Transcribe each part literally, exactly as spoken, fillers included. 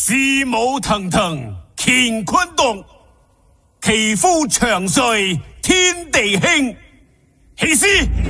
西毛腾腾乾坤动，其夫长岁天地兴。起师。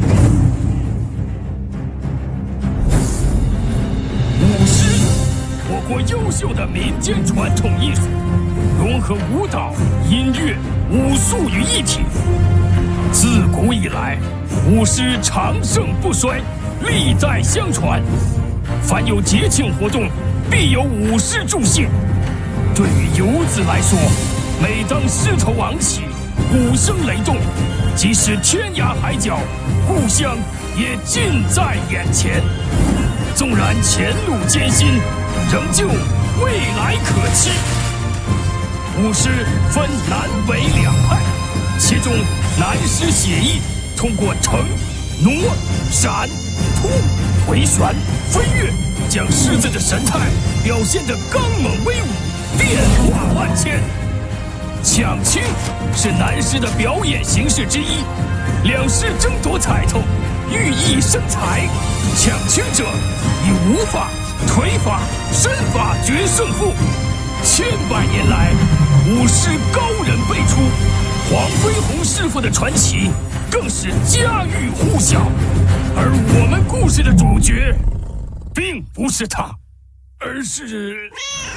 舞狮，我国优秀的民间传统艺术，融合舞蹈、音乐、武术于一体。自古以来，舞狮长盛不衰，历代相传。凡有节庆活动，必有舞狮助兴。对于游子来说，每当狮头昂起，鼓声雷动，即使天涯海角，故乡也近在眼前。纵然前路艰辛，仍旧未来可期。舞狮分南北两派，其中南狮写意通过腾、挪、闪、突、回旋、飞跃，将狮子的神态表现得刚猛威武，变化万千。抢亲是南狮的表演形式之一，两狮争夺彩头，寓意生财。抢亲者以舞法、腿法、身法决胜负。千百年来，舞狮高人辈出，黄飞鸿师傅的传奇更是家喻户晓。而我们故事的主角，并不是他，而是。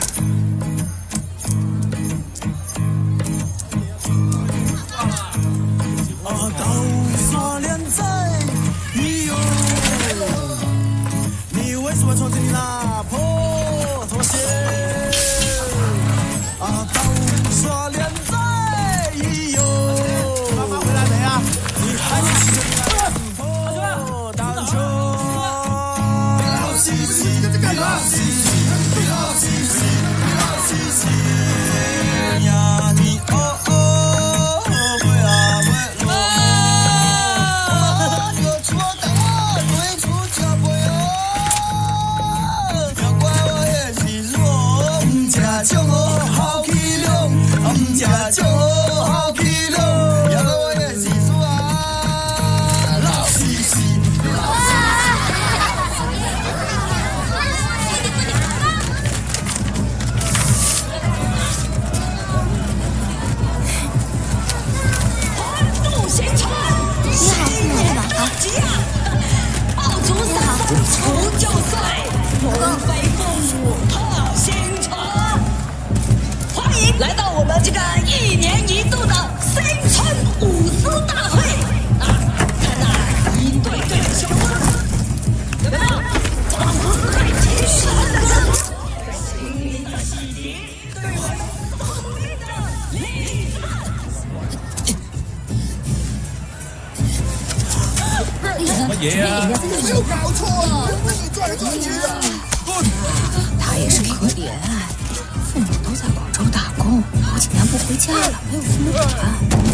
啊，刀刷连在，咦呦！你为什么穿着你那破拖鞋？啊，刀刷连在，咦呦！妈妈回来没啊？你还是骑着你那破单车？嘻嘻，嘻嘻，嘻嘻，嘻嘻呀，你哦哦。就好气量，要到我的时阵啊，老西西。 欢度行程，新年大吉啊！爆竹嗓，除旧岁，龙飞凤舞贺新春。欢迎来到我们这个一年一度的新春舞狮大会啊！看那一对对的小伙子，有没有？这舞狮队其实很的真，心里的喜节，对我有所谓的礼什么爷呀？ 没有搞错啊！为你转来转去的。 他也是可怜，父母都在广州打工，好几年不回家了，没有父母管。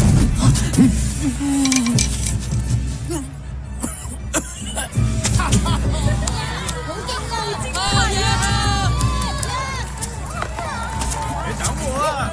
别挡我！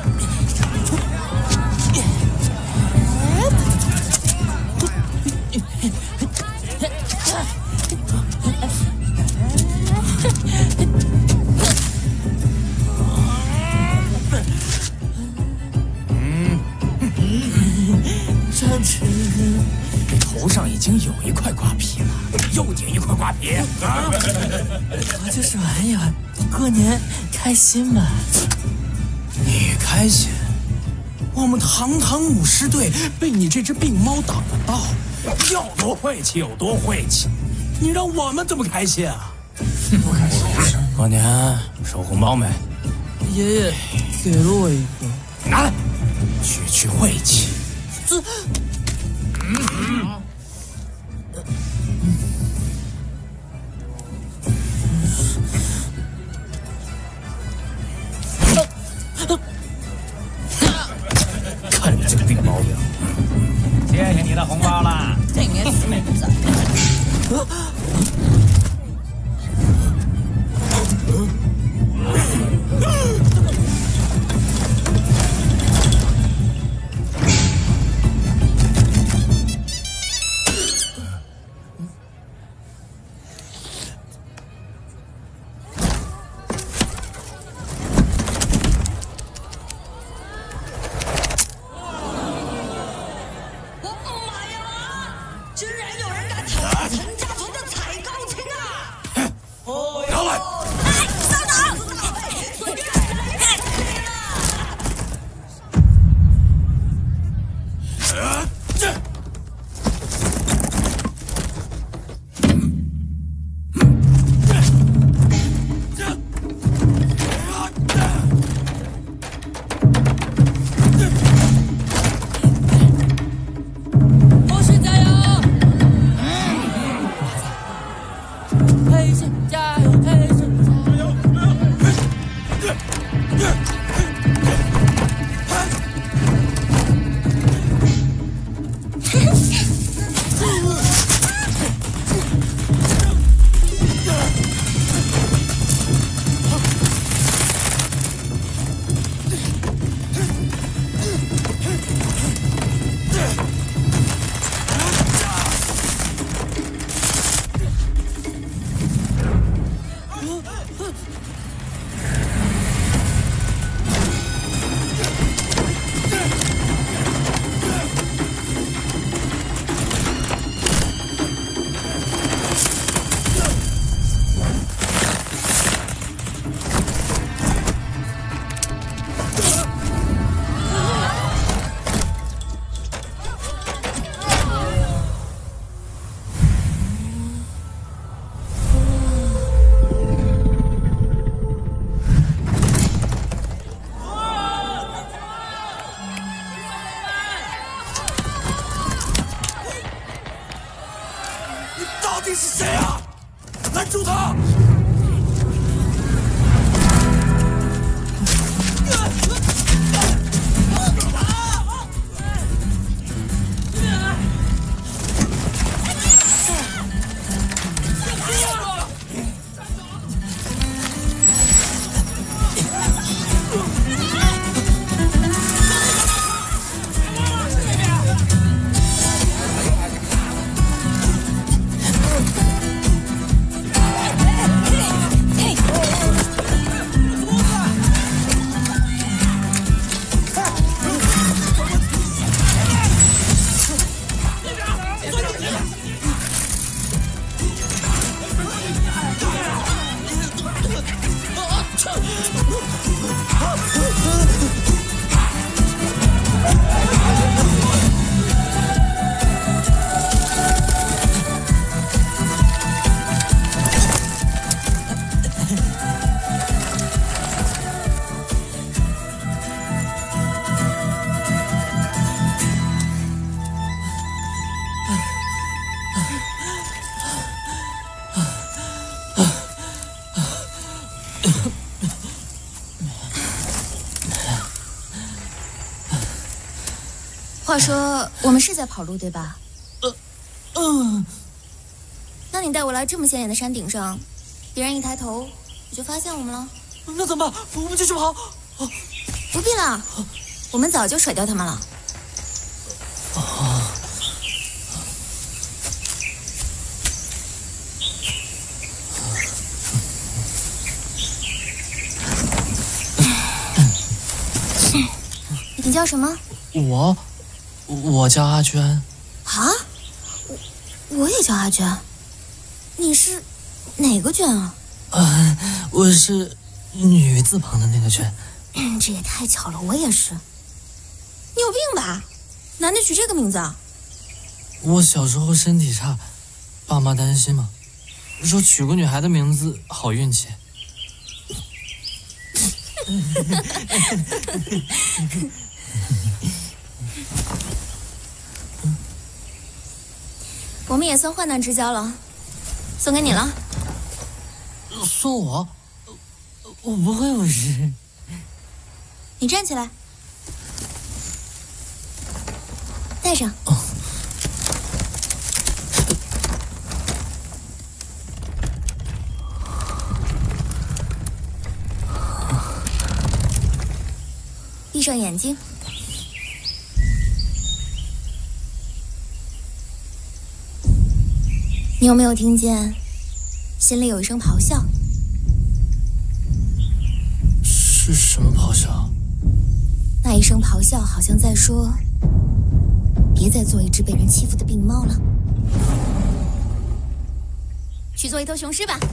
头上已经有一块瓜皮了，又点一块瓜皮啊！ 我这是玩意儿，过年开心嘛？ 你开心？我们堂堂舞狮队被你这只病猫挡了道，要多晦气有多晦气，你让我们怎么开心啊？不开心。过年收红包没？ 爷爷给了我一个。 拿来，去去晦气。 这。嗯看你这个病猫样， 谢谢你的红包啦！ 这年死妹子。 到底是谁啊？拦住他！ 话说，我们是在跑路对吧？ 呃，嗯。 那你带我来这么显眼的山顶上，别人一抬头，你就发现我们了。 那怎么办？我们继续跑。哦、 不必了，我们早就甩掉他们了。 哦。 你叫什么？ 我。我叫阿娟。 啊，我我也叫阿娟。你是哪个娟啊？ 呃，我是女字旁的那个娟。 嗯，这也太巧了，我也是。你有病吧？男的取这个名字啊？ 我小时候身体差，爸妈担心嘛，说取个女孩的名字好运气。 我们也算患难之交了，送给你了。 送我？我不会有事。 你站起来，戴上。 哦。 闭上眼睛。你有没有听见，心里有一声咆哮？ 是什么咆哮？ 那一声咆哮好像在说：“别再做一只被人欺负的病猫了，去做一头雄狮吧。”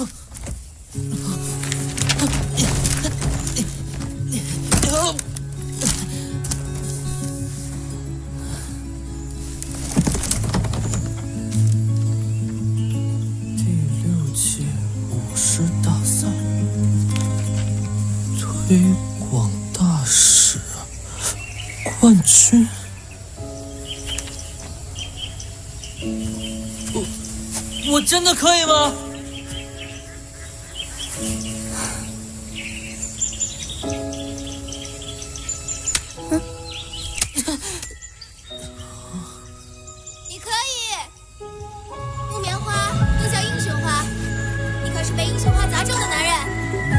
推广大使冠军，我我真的可以吗？ 嗯，你可以，木棉花都叫英雄花，你可是被英雄花砸中的男人。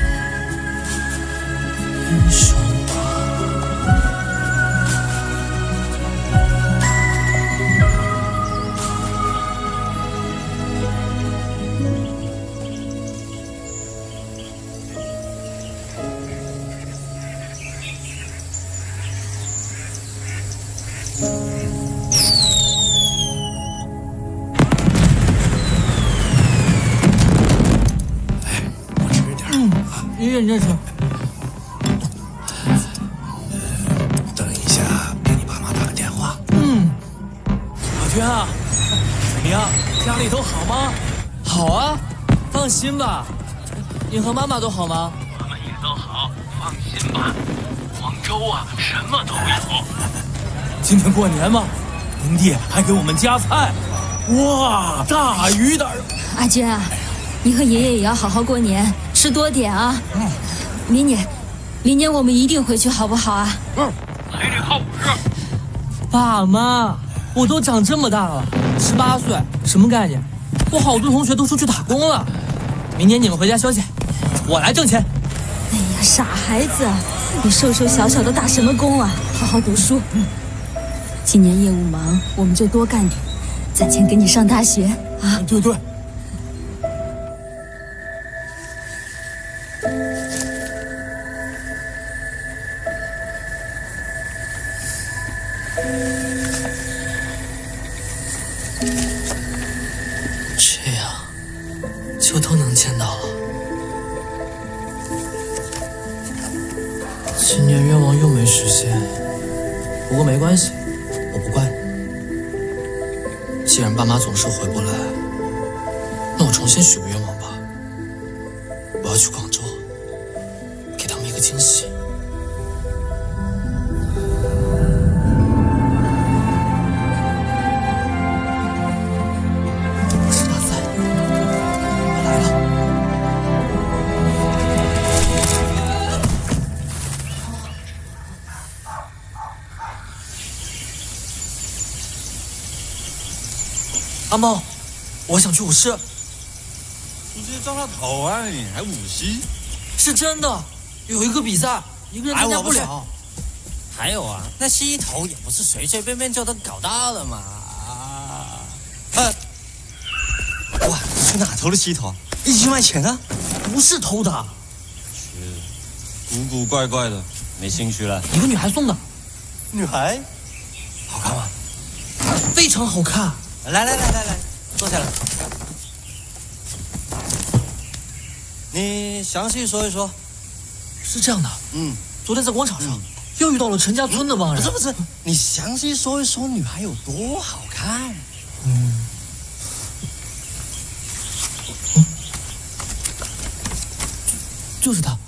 英雄花。 爷爷，你认识？ 等一下，给你爸妈打个电话。 嗯。 老娟啊，怎么样？家里都好吗？ 好啊，放心吧。你和妈妈都好吗？ 我们也都好，放心吧。广州啊，什么都有。 今天过年嘛，您爹还给我们夹菜。哇，大鱼大肉！ 阿娟啊，你和爷爷也要好好过年，吃多点啊。嗯。明年，明年我们一定回去，好不好啊？ 嗯。来这套五十。 爸妈，我都长这么大了，十八岁，什么概念？我好多同学都出去打工了。明年你们回家休息，我来挣钱。 哎呀，傻孩子，你瘦瘦小小的打什么工啊？好好读书。嗯。今年业务忙，我们就多干点，攒钱给你上大学啊！ 对对。 这样就都能见到了。今年愿望又没实现，不过没关系。我不怪你，既然爸妈总是回不来，那我重新许个愿望吧。我要去广州，给他们一个惊喜。我是大赛，我来了。阿茂，我想去舞狮。 你直接找他头啊，你还舞狮？ 是真的，有一个比赛，一个人参加不了。 还有啊，那溪头也不是随随便便就能搞到的嘛。啊！ 哇，去哪偷的溪头？一起卖钱啊？ 不是偷的， 是古古怪怪的，没兴趣了。 一个女孩送的。 女孩？好看吗？ 非常好看。 来来来来来，坐下来。你详细说一说。 是这样的， 嗯， 昨天在广场上、嗯、又遇到了陈家村的帮人。 不是不是，你详细说一说女孩有多好看。 嗯，嗯就是她。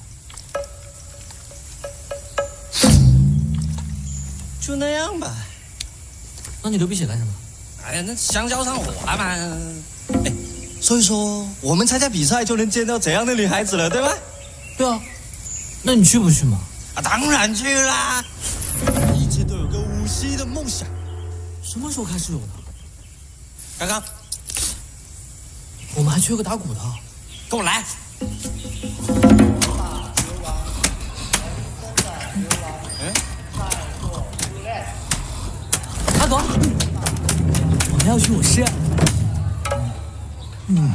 就那样吧。 那你流鼻血干什么？ 哎呀，那香蕉上火了嘛！哎，所以说我们参加比赛就能见到这样的女孩子了，对吧？ 对啊，那你去不去嘛？ 啊，当然去啦！一切都有个舞狮的梦想。 什么时候开始有的？ 刚刚。 我们还缺个打鼓的， 跟我来。 阿朵。我们要去舞狮。 嗯，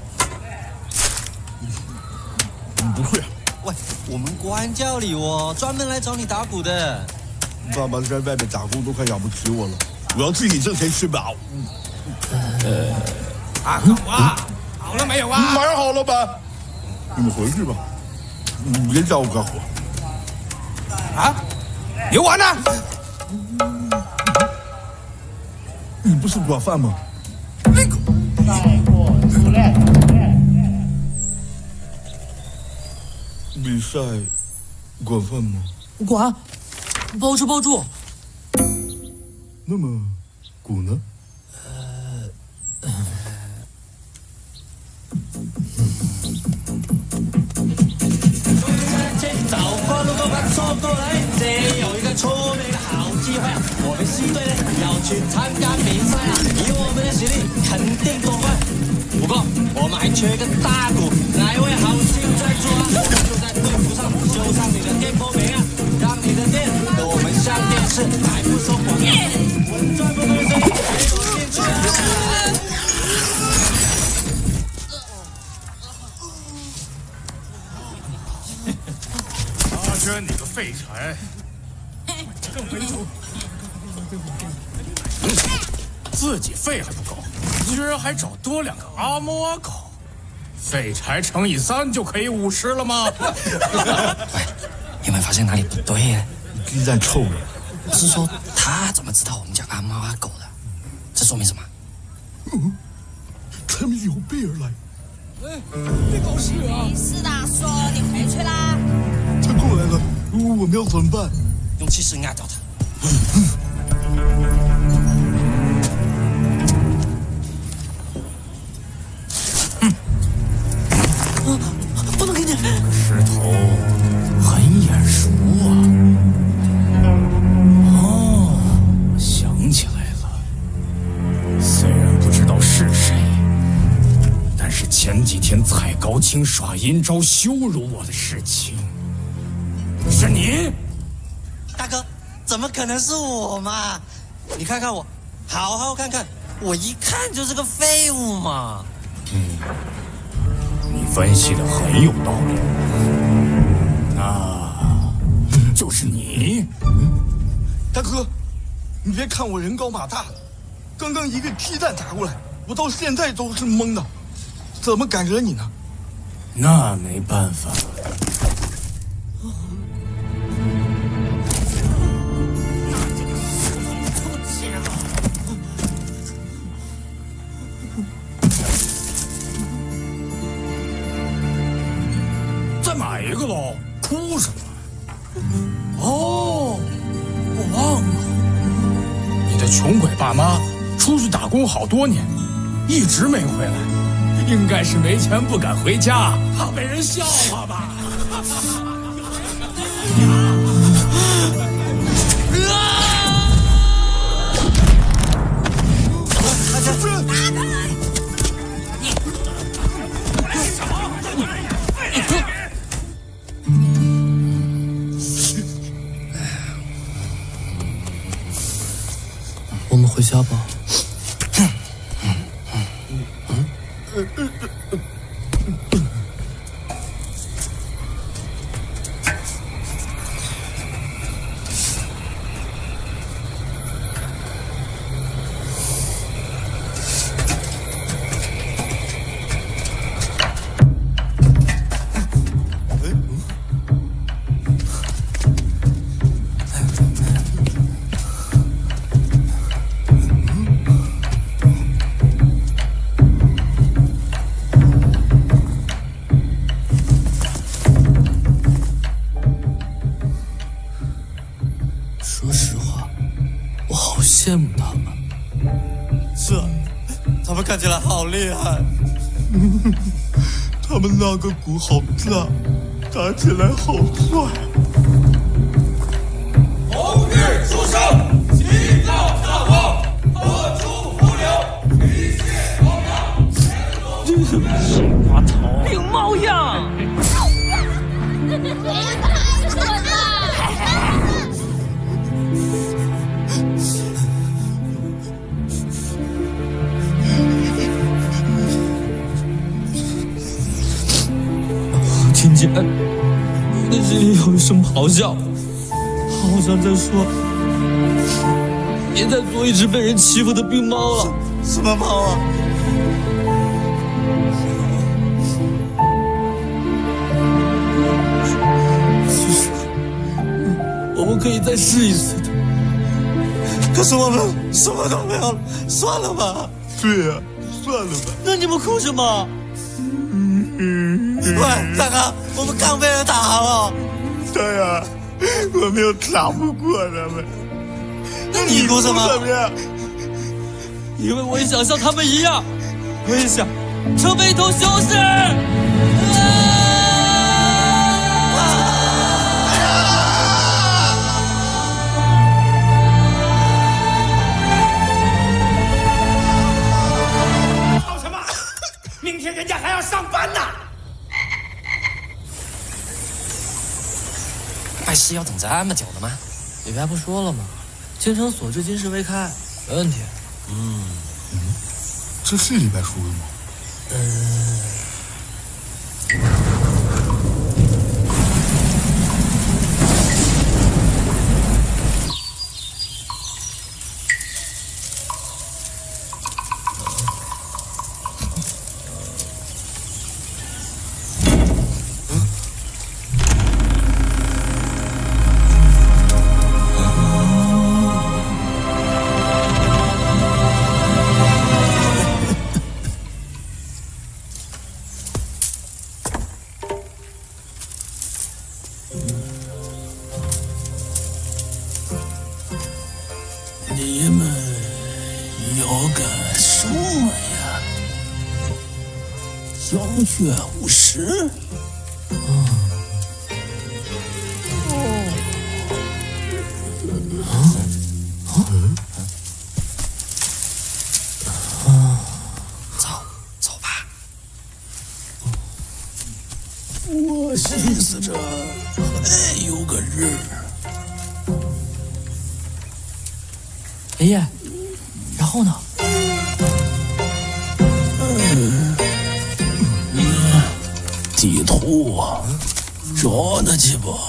不会啊。喂，我们官教里哦，专门来找你打鼓的。 爸爸在外面打工都快养不起我了，我要自己挣钱吃饱。 呃，阿狗啊，好了没有啊？ 马上好了吧？你们回去吧，别叫我干活。 啊？牛丸呢？ 你不是管饭吗？ 那个。 比赛管饭吗？ 管，包吃包住。 那么鼓呢？ 呃， 早过路过快冲过来，这有一个出名的好机会啊！我们系队呢要去参加比赛啊，以我们的实力肯定夺冠。不过我们还缺个大鼓，哪一位好心在做啊？就在队服上绣上你的店铺名啊，让你的店和我们上电视，还不收广告，稳赚不亏，给我进去啊！ 阿娟，你个废柴！更没出，自己肺还不够，居然还找多两个阿猫阿狗， 废柴乘以三就可以五十了吗？ 喂，有没有发现哪里不对呀？ 鸡蛋臭了。 我是说，他怎么知道我们家阿猫阿狗的？这说明什么？ 嗯，他们有备而来。 哎，别搞事啊！ 没事的，说你回去啦。 他过来了，我们要怎么办？ 用气势压倒他。 嗯。啊，不能给你。石头很眼熟啊。哦，想起来了。虽然不知道是谁，但是前几天踩高清耍阴招羞辱我的事情，是你。 大哥，怎么可能是我嘛？你看看我，好好看看，我一看就是个废物嘛。 嗯，你分析的很有道理。那就是你。 嗯，大哥，你别看我人高马大的，刚刚一个鸡蛋打过来，我到现在都是懵的，怎么敢惹你呢？ 那没办法。再买一个喽，哭什么？哦，我忘了，你的穷鬼爸妈出去打工好多年，一直没回来，应该是没钱不敢回家，怕被人笑话吧。 我们回家吧。说实话，我好羡慕他们。 是啊，他们看起来好厉害。 他们那个鼓好大，打起来好帅。 红日初升，喜照大王，何出伏流，一切高扬。 西瓜头，病猫样。 太蠢了！ 听见我的心里有一声咆哮，好像在说：“别再做一只被人欺负的病猫了。” 什么猫啊？ 其实我们可以再试一次的。 可是我们什么都没有了，算了吧。 对呀、啊，算了吧。 那你们哭什么？ 喂，大哥，我们刚被人打好不好？ 对呀、啊，我们又打不过他们。 那你哭什么？ 呀？ 因为我也想像他们一样，我也想成为一头雄狮。 吵什么？明天人家还要上班呢。 拜师要等这么久的吗？ 李白不说了吗？京城锁至今时未开，没问题。 嗯嗯，这是李白说的吗？ 嗯。 小学五十。嗯。哦。嗯。嗯。走，走吧。我寻思着还有个人。 爷爷，然后呢？ 嗯，你地图找得去不？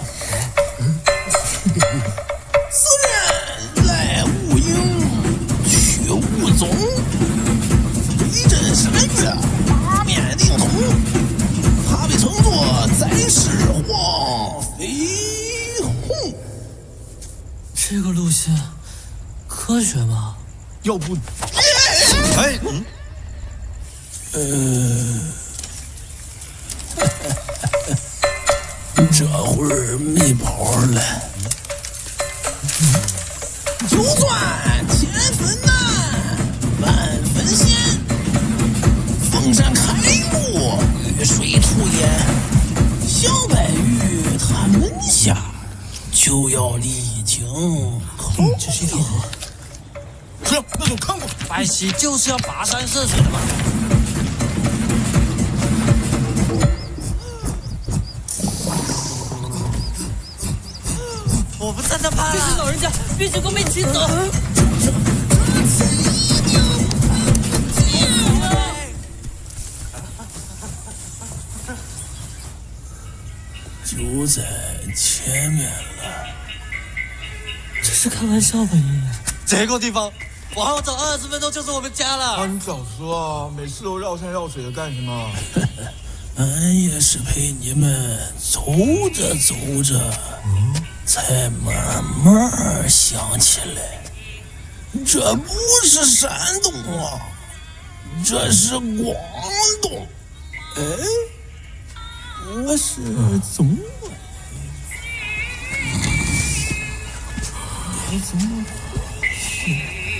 此人来无影，去无踪，威震山岳，八面灵通，他被称作宰尸黄飞鸿。 这个路线科学吗？ 要不，哎， 嗯，呃，这会儿没跑了。就算千分难，万分险，逢山开路，遇水土掩。小白鱼他门下，就要历经口。 这是一条河。 是，那就看过。 白皙就是要跋山涉水的嘛。我不在这怕了。 这是老人家，必须跟我们一起走。 就在前面了。 这是开玩笑吧，爷爷？ 这个地方往后走二十分钟就是我们家了。 啊，你早说啊！每次都绕山绕水的干什么？ 俺也是陪你们走着走着，嗯、才慢慢想起来，这不是山东啊，这是广东。哎，我是总管。我怎么去？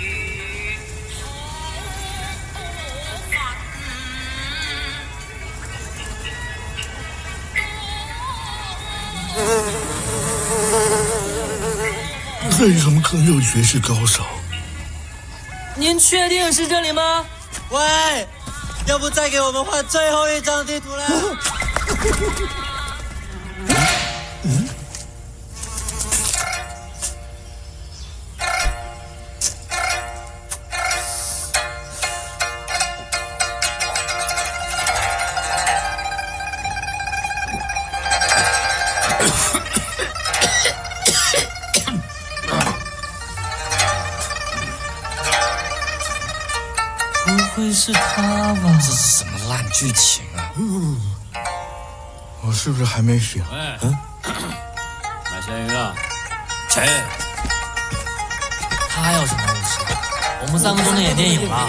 为什么更有绝世高手？ 您确定是这里吗？ 喂，要不再给我们换最后一张地图了？ 嗯， 不会是他吧？ 这是什么烂剧情啊！ 嗯，我是不是还没醒？ 哎， 嗯， 买咸鱼啊？ 谁？他有什么本事？我们三个都能演电影了。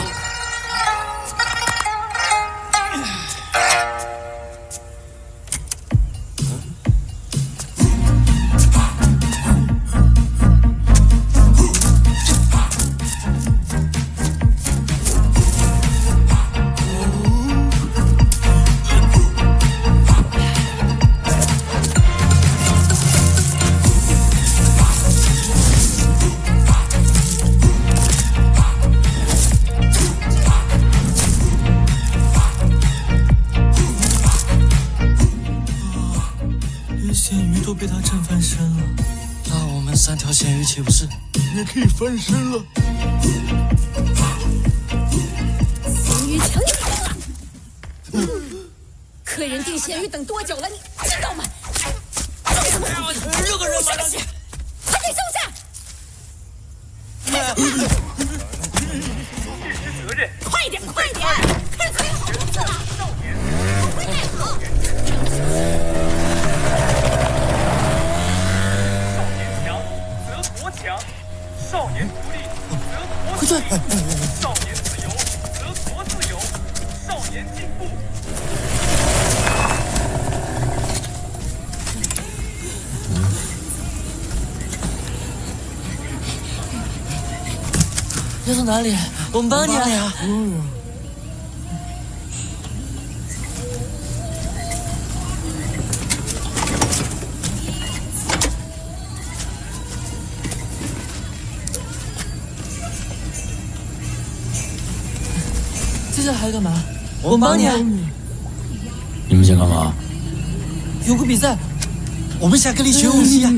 咸鱼都被他震翻身了， 那我们三条咸鱼岂不是也可以翻身了？ 咸鱼抢你跑了！客人订咸鱼等多久了？你知道吗？做什么？ 六个人马上去， 快点收下！ 责任， 快点，快点！看谁好日子了！快带好！ 少年独立则国独立，少年自由则国自由，少年进步。 要走哪里？我们帮你啊！ 嗯， 还干嘛？我们帮你。 你们想干嘛？ 有个比赛， 我们想跟你学武戏呀。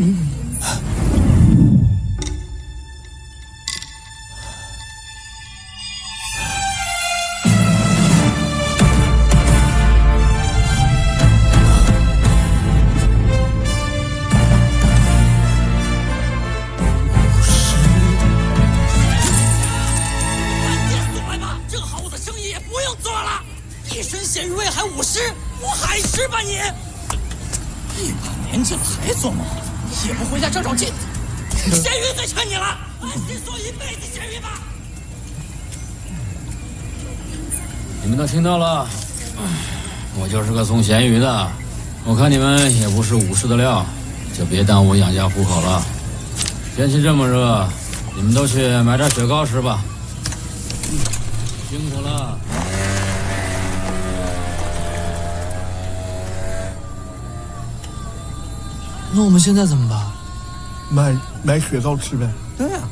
一身鲜鱼味还舞狮，我海狮吧你！一把年纪了还做梦，也不回家照照镜子。咸鱼最趁你了，安心做一辈子咸鱼吧。 你们都听到了，我就是个送咸鱼的。我看你们也不是武士的料，就别耽误养家糊口了。天气这么热，你们都去买点雪糕吃吧。辛苦了。 那我们现在怎么办？ 买买雪糕吃呗。 对呀、啊。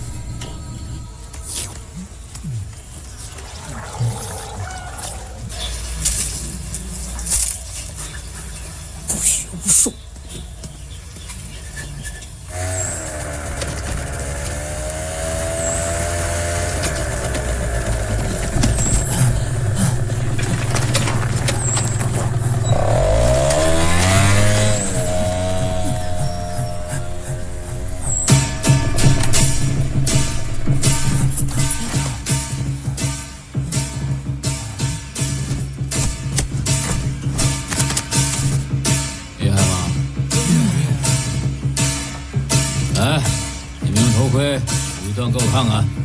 不学无术。 给我看看。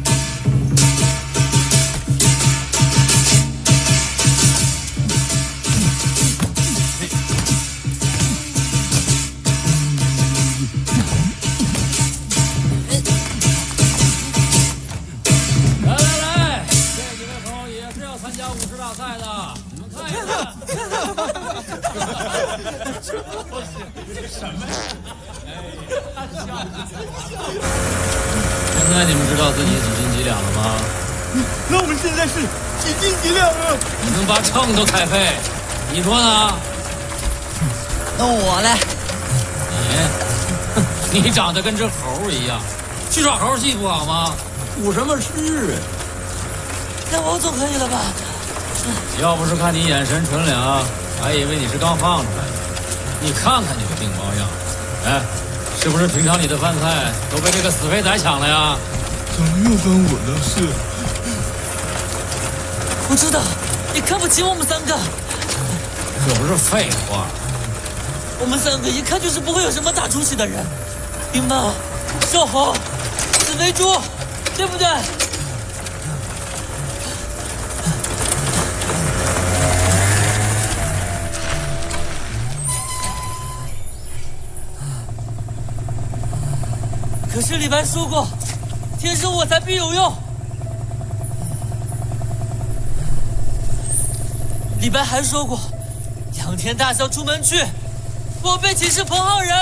来来来，这几位朋友也是要参加武士大赛的，你们看一看。这什么呀？现在你们知道自己几斤几两了吗？ 那我们现在是几斤几两啊？ 你能把秤都开废，你说呢？ 那我呢？ 你，你长得跟只猴一样，去耍猴戏不好吗？舞什么狮啊？ 那我总可以了吧？ 要不是看你眼神纯良，还以为你是刚放出来的。你看看你个病猫样，哎。是不是平常你的饭菜都被这个死肥仔抢了呀？ 怎么又关我的事？ 我知道，你看不起我们三个。 这不是废话。 我们三个一看就是不会有什么大出息的人。冰猫、小猴、紫肥猪，对不对？可是李白说过，天生我材必有用。李白还说过，仰天大笑出门去，我辈岂是蓬蒿人？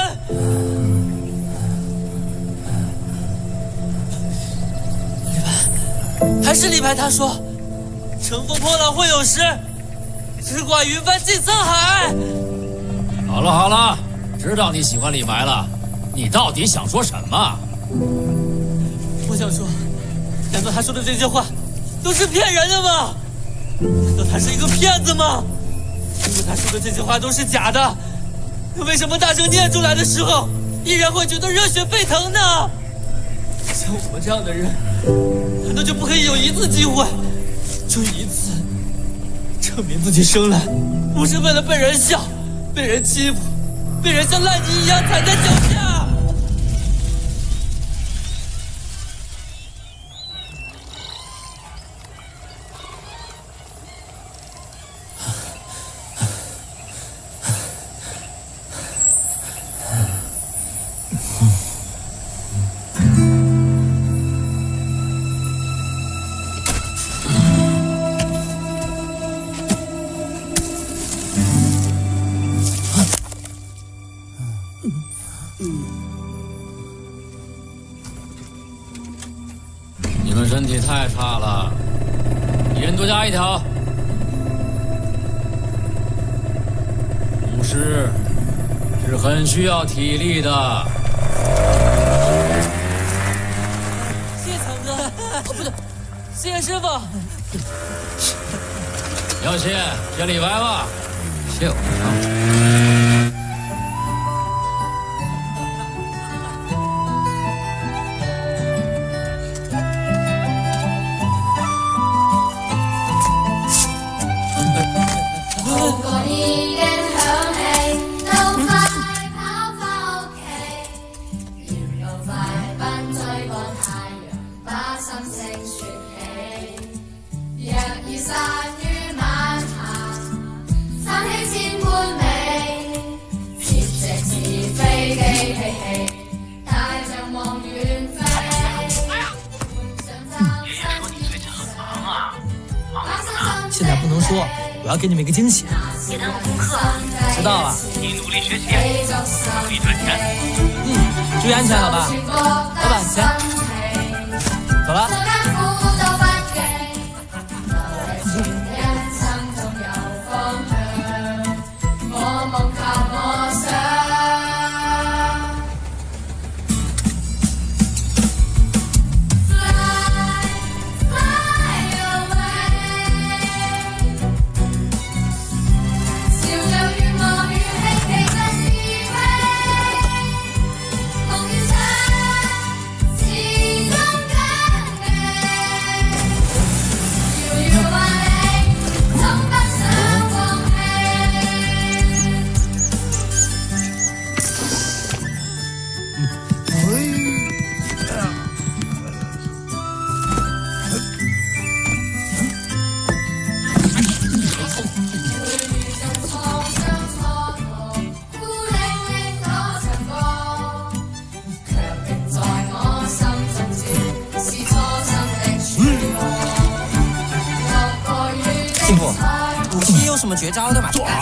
李白，还是李白他说，乘风破浪会有时，直挂云帆济沧海。 好了好了，知道你喜欢李白了，你到底想说什么？ 我想说，难道他说的这些话都是骗人的吗？难道他是一个骗子吗？如果他说的这些话都是假的，那为什么大声念出来的时候，依然会觉得热血沸腾呢？像我们这样的人，难道就不可以有一次机会，就一次，证明自己生来不是为了被人笑、被人欺负、被人像烂泥一样踩在脚下？ 人多加一条。武士是很需要体力的。 谢谢长哥，哦不对，谢谢师傅。 要谢谢李白吧，谢我啊。 现在不能说，我要给你们一个惊喜。 别耽误功课。 知道了。 你努力学习，努力赚钱。 嗯，注意安全，好吧？老板，钱。走了。 师傅，武器有什么绝招的吗？ 抓！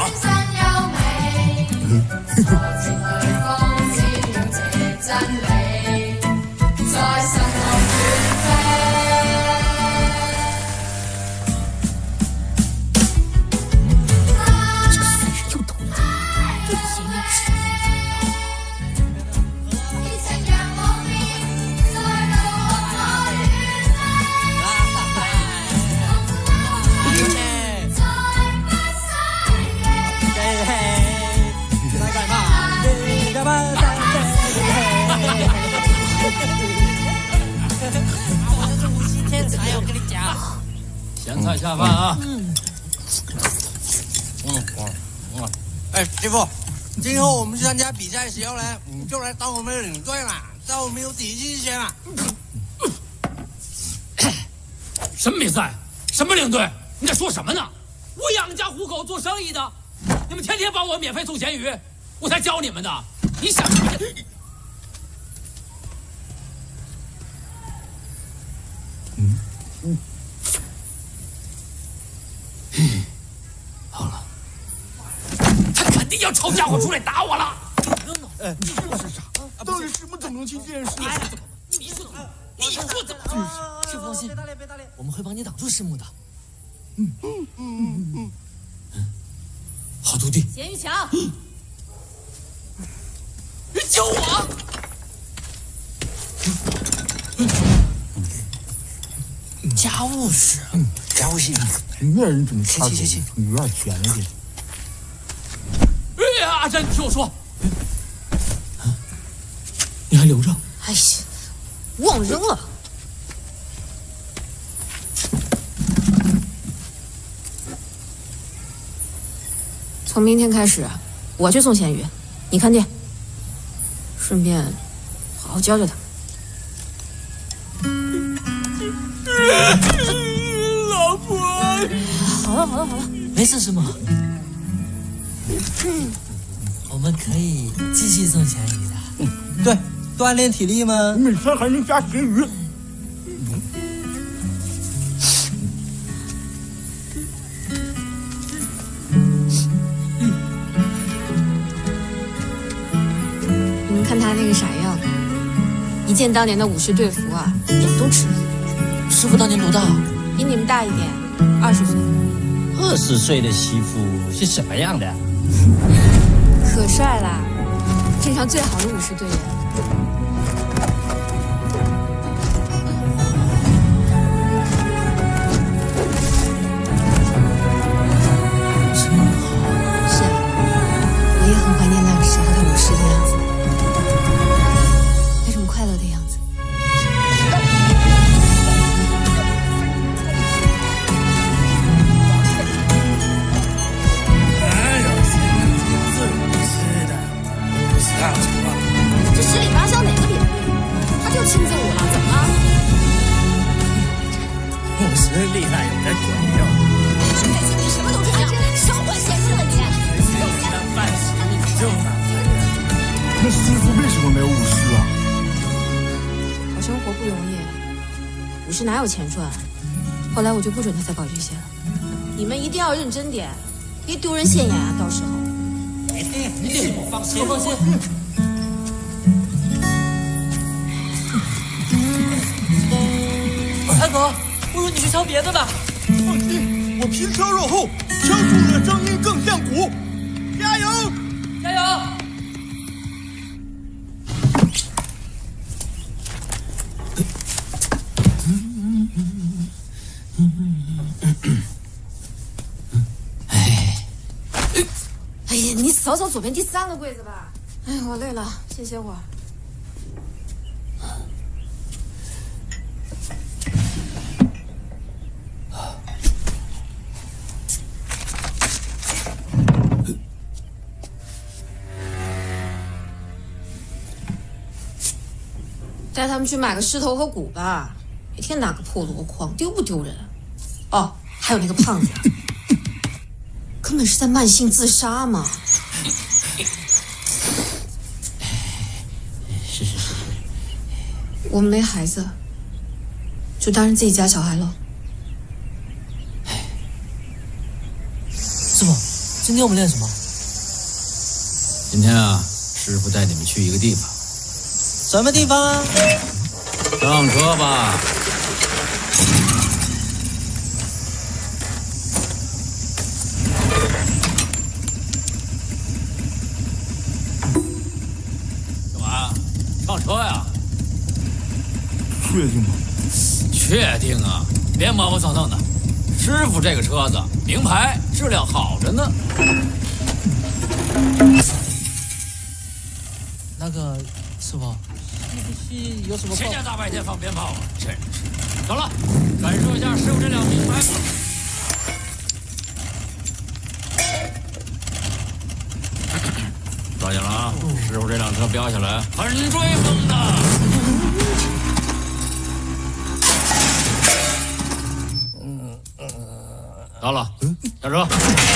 咸菜下饭啊！ 嗯嗯嗯。哎，师傅，今后我们去参加比赛时候呢，你就来当我们的领队啦，让我们有底气一些嘛。 什么比赛？什么领队？你在说什么呢？我养家糊口做生意的，你们天天帮我免费送咸鱼，我才教你们的。你想什么？嗯嗯。好了，他肯定要抄家伙出来打我了。 哎，你说是啥？当时师傅怎么能听这件事？ 你说怎么？你说怎么？ 师傅放心，我们会帮你挡住师母的。 嗯嗯嗯嗯嗯，好徒弟。 咸鱼强， 救我！ 家务事， 嗯，家务事，那人怎么差行行行， 你有点钱了这。 哎呀，阿珍，你听我说， 你还留着？ 哎呀，忘了扔了。从明天开始，我去送咸鱼，你看店，顺便好好教教他。 老婆， 好了好了好了， 没事，师母。我们可以继续送咸鱼的。 嗯，对，锻炼体力嘛。 每天还能加咸鱼。 你们看他那个傻样，一见当年的武士队服啊，脸都直了。 师傅当年多大？ 比你们大一点， 二十岁。 二十岁的媳妇是什么样的？ 可帅啦，镇上最好的武士队员。 真好。 是啊，我也很怀念那个时候的武士的样子，那种快乐的样子。 这十里八乡哪个比不会？他就亲自舞了，怎么了？ 武士厉害有点管用。 兄弟心里什么都知道，少管闲事了你。 那办事你就麻烦。 那师傅为什么没有舞狮啊？ 讨生活不容易，武士哪有钱赚？后来我就不准他再搞这些了。你们一定要认真点，别丢人现眼啊！到时候。 你别放心，放心。 二狗，不如你去敲别的吧。 放心，我皮糙肉厚，敲出的声音更像鼓。加油！ 加油！ 哎呀，你扫扫左边第三个柜子吧。哎呀，我累了，先歇会儿。带他们去买个狮头和鼓吧，每天拿个破箩筐，丢不丢人？哦，还有那个胖子，根本是在慢性自杀嘛。 是是是。 我们没孩子，就当是自己家小孩了。 师傅，今天我们练什么？ 今天啊，师傅带你们去一个地方。 什么地方啊？ 上车吧。干嘛？上车呀？ 确定吗？ 确定啊！别磨磨蹭蹭的。师傅这个车子名牌，质量好着呢。 那个师傅。有什么？ 谁家大白天放鞭炮啊？真是！走了，感受一下师傅这辆名牌。抓紧了啊！师傅这辆车飙下来很追风的。嗯嗯。到了，下车。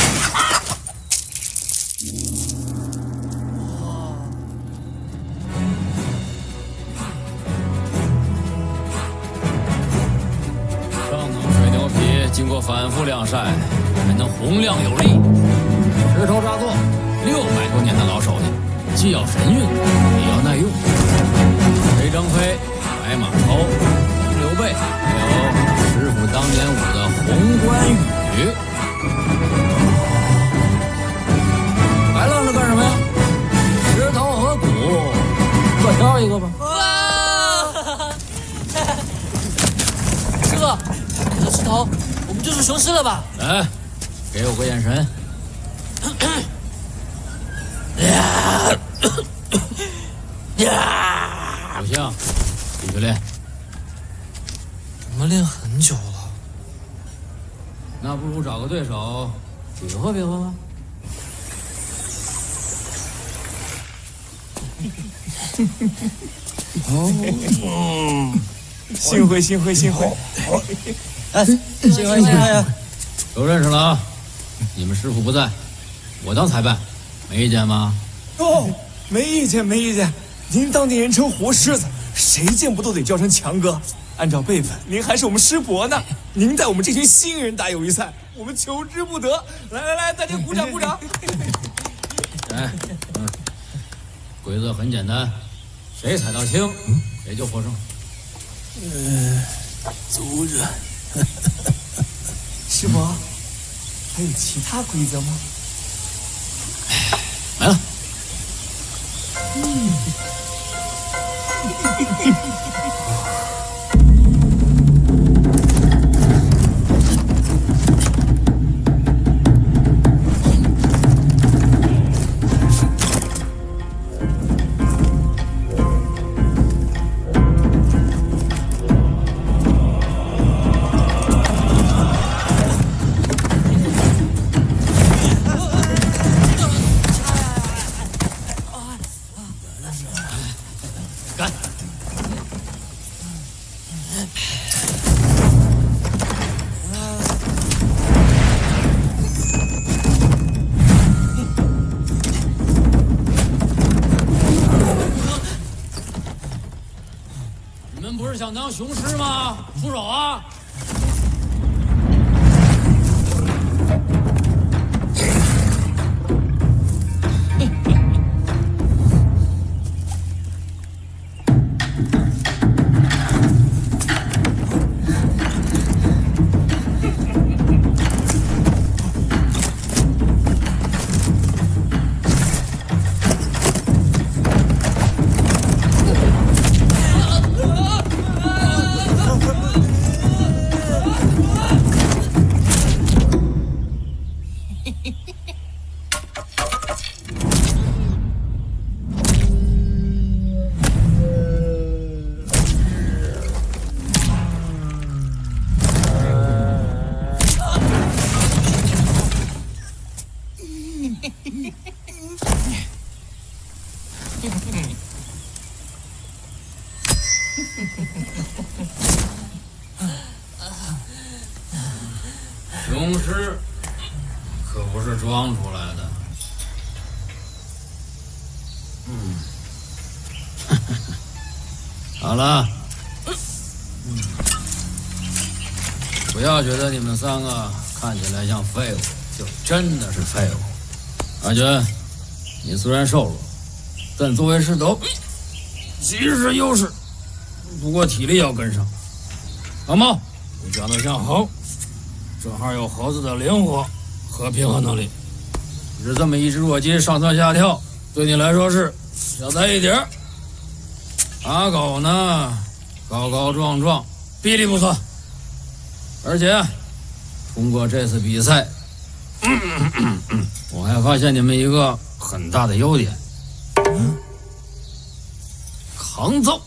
经过反复晾晒，还能洪亮有力。石头扎作，六百多年的老手艺，既要神韵，也要耐用。飞张飞、白马超、红刘备，还有师傅当年舞的红关羽。还愣着干什么呀？石头和鼓，各挑一个吧。 哇！师傅，这石头。我们就是雄狮了吧？ 来，给我个眼神。不行，继续练。 我们练很久了。 那不如找个对手比划比划吧。 哦，幸会幸会幸会。 哎，幸会幸会啊！ 都认识了啊！你们师傅不在，我当裁判，没意见吗？ 哦，没意见没意见。您当地人称活狮子，谁见不都得叫声强哥。按照辈分，您还是我们师伯呢。您带我们这群新人打友谊赛，我们求之不得。来来来，大家鼓掌鼓掌。 来，嗯，规则很简单，谁踩到青，谁就获胜。 呃，族人。 师伯，还有其他规则吗？ 来了。 嗯。 想当雄狮吗？出手啊！雄狮可不是装出来的。嗯，好了，不要觉得你们三个看起来像废物，就真的是废物。阿娟，你虽然瘦弱，但作为狮头，其实是优势，不过体力要跟上。阿猫，你长得像猴。正好有猴子的灵活和平衡能力，只这么一只弱鸡上蹿下跳，对你来说是小菜一碟。阿狗呢，高高壮壮，臂力不错，而且通过这次比赛，嗯嗯嗯嗯、我还发现你们一个很大的优点，嗯、抗揍。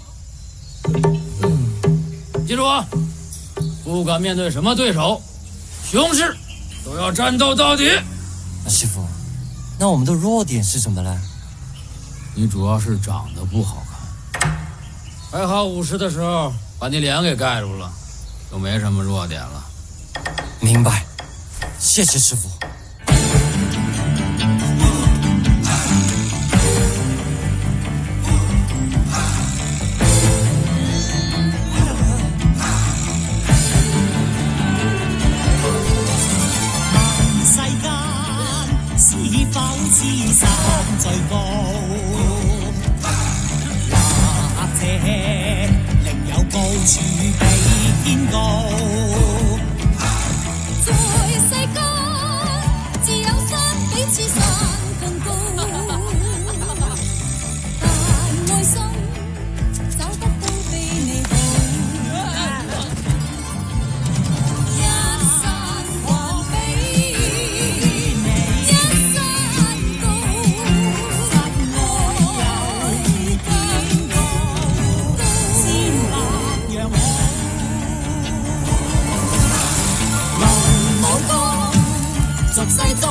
记住啊，不管面对什么对手。雄狮都要战斗到底。 师傅，那我们的弱点是什么呢？ 你主要是长得不好看，还好舞狮的时候把你脸给盖住了，就没什么弱点了。 明白，谢谢师傅。 自身最高，或者另有高處比天高。 在世間，只有山比此山更高。但愛心找得到比你好。一山還比一山。 这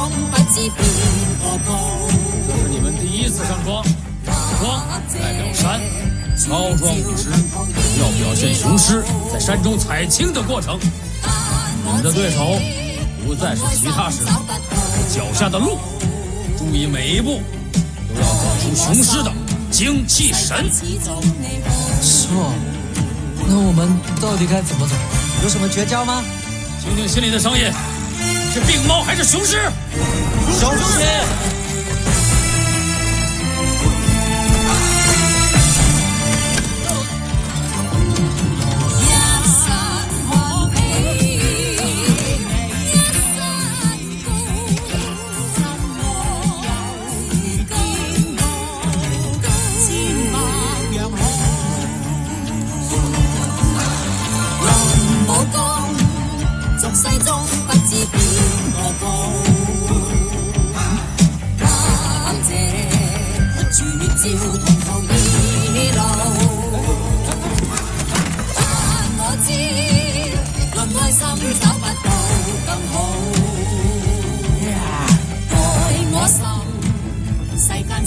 是你们第一次上庄，庄代表山，高庄舞狮要表现雄狮在山中采青的过程。你们的对手不再是其他狮子，是脚下的鹿，注意每一步都要搞出雄狮的精气神。 师傅，那我们到底该怎么走？有什么绝招吗？ 听听心里的声音。是病猫还是雄狮？ 雄狮。 一山可比一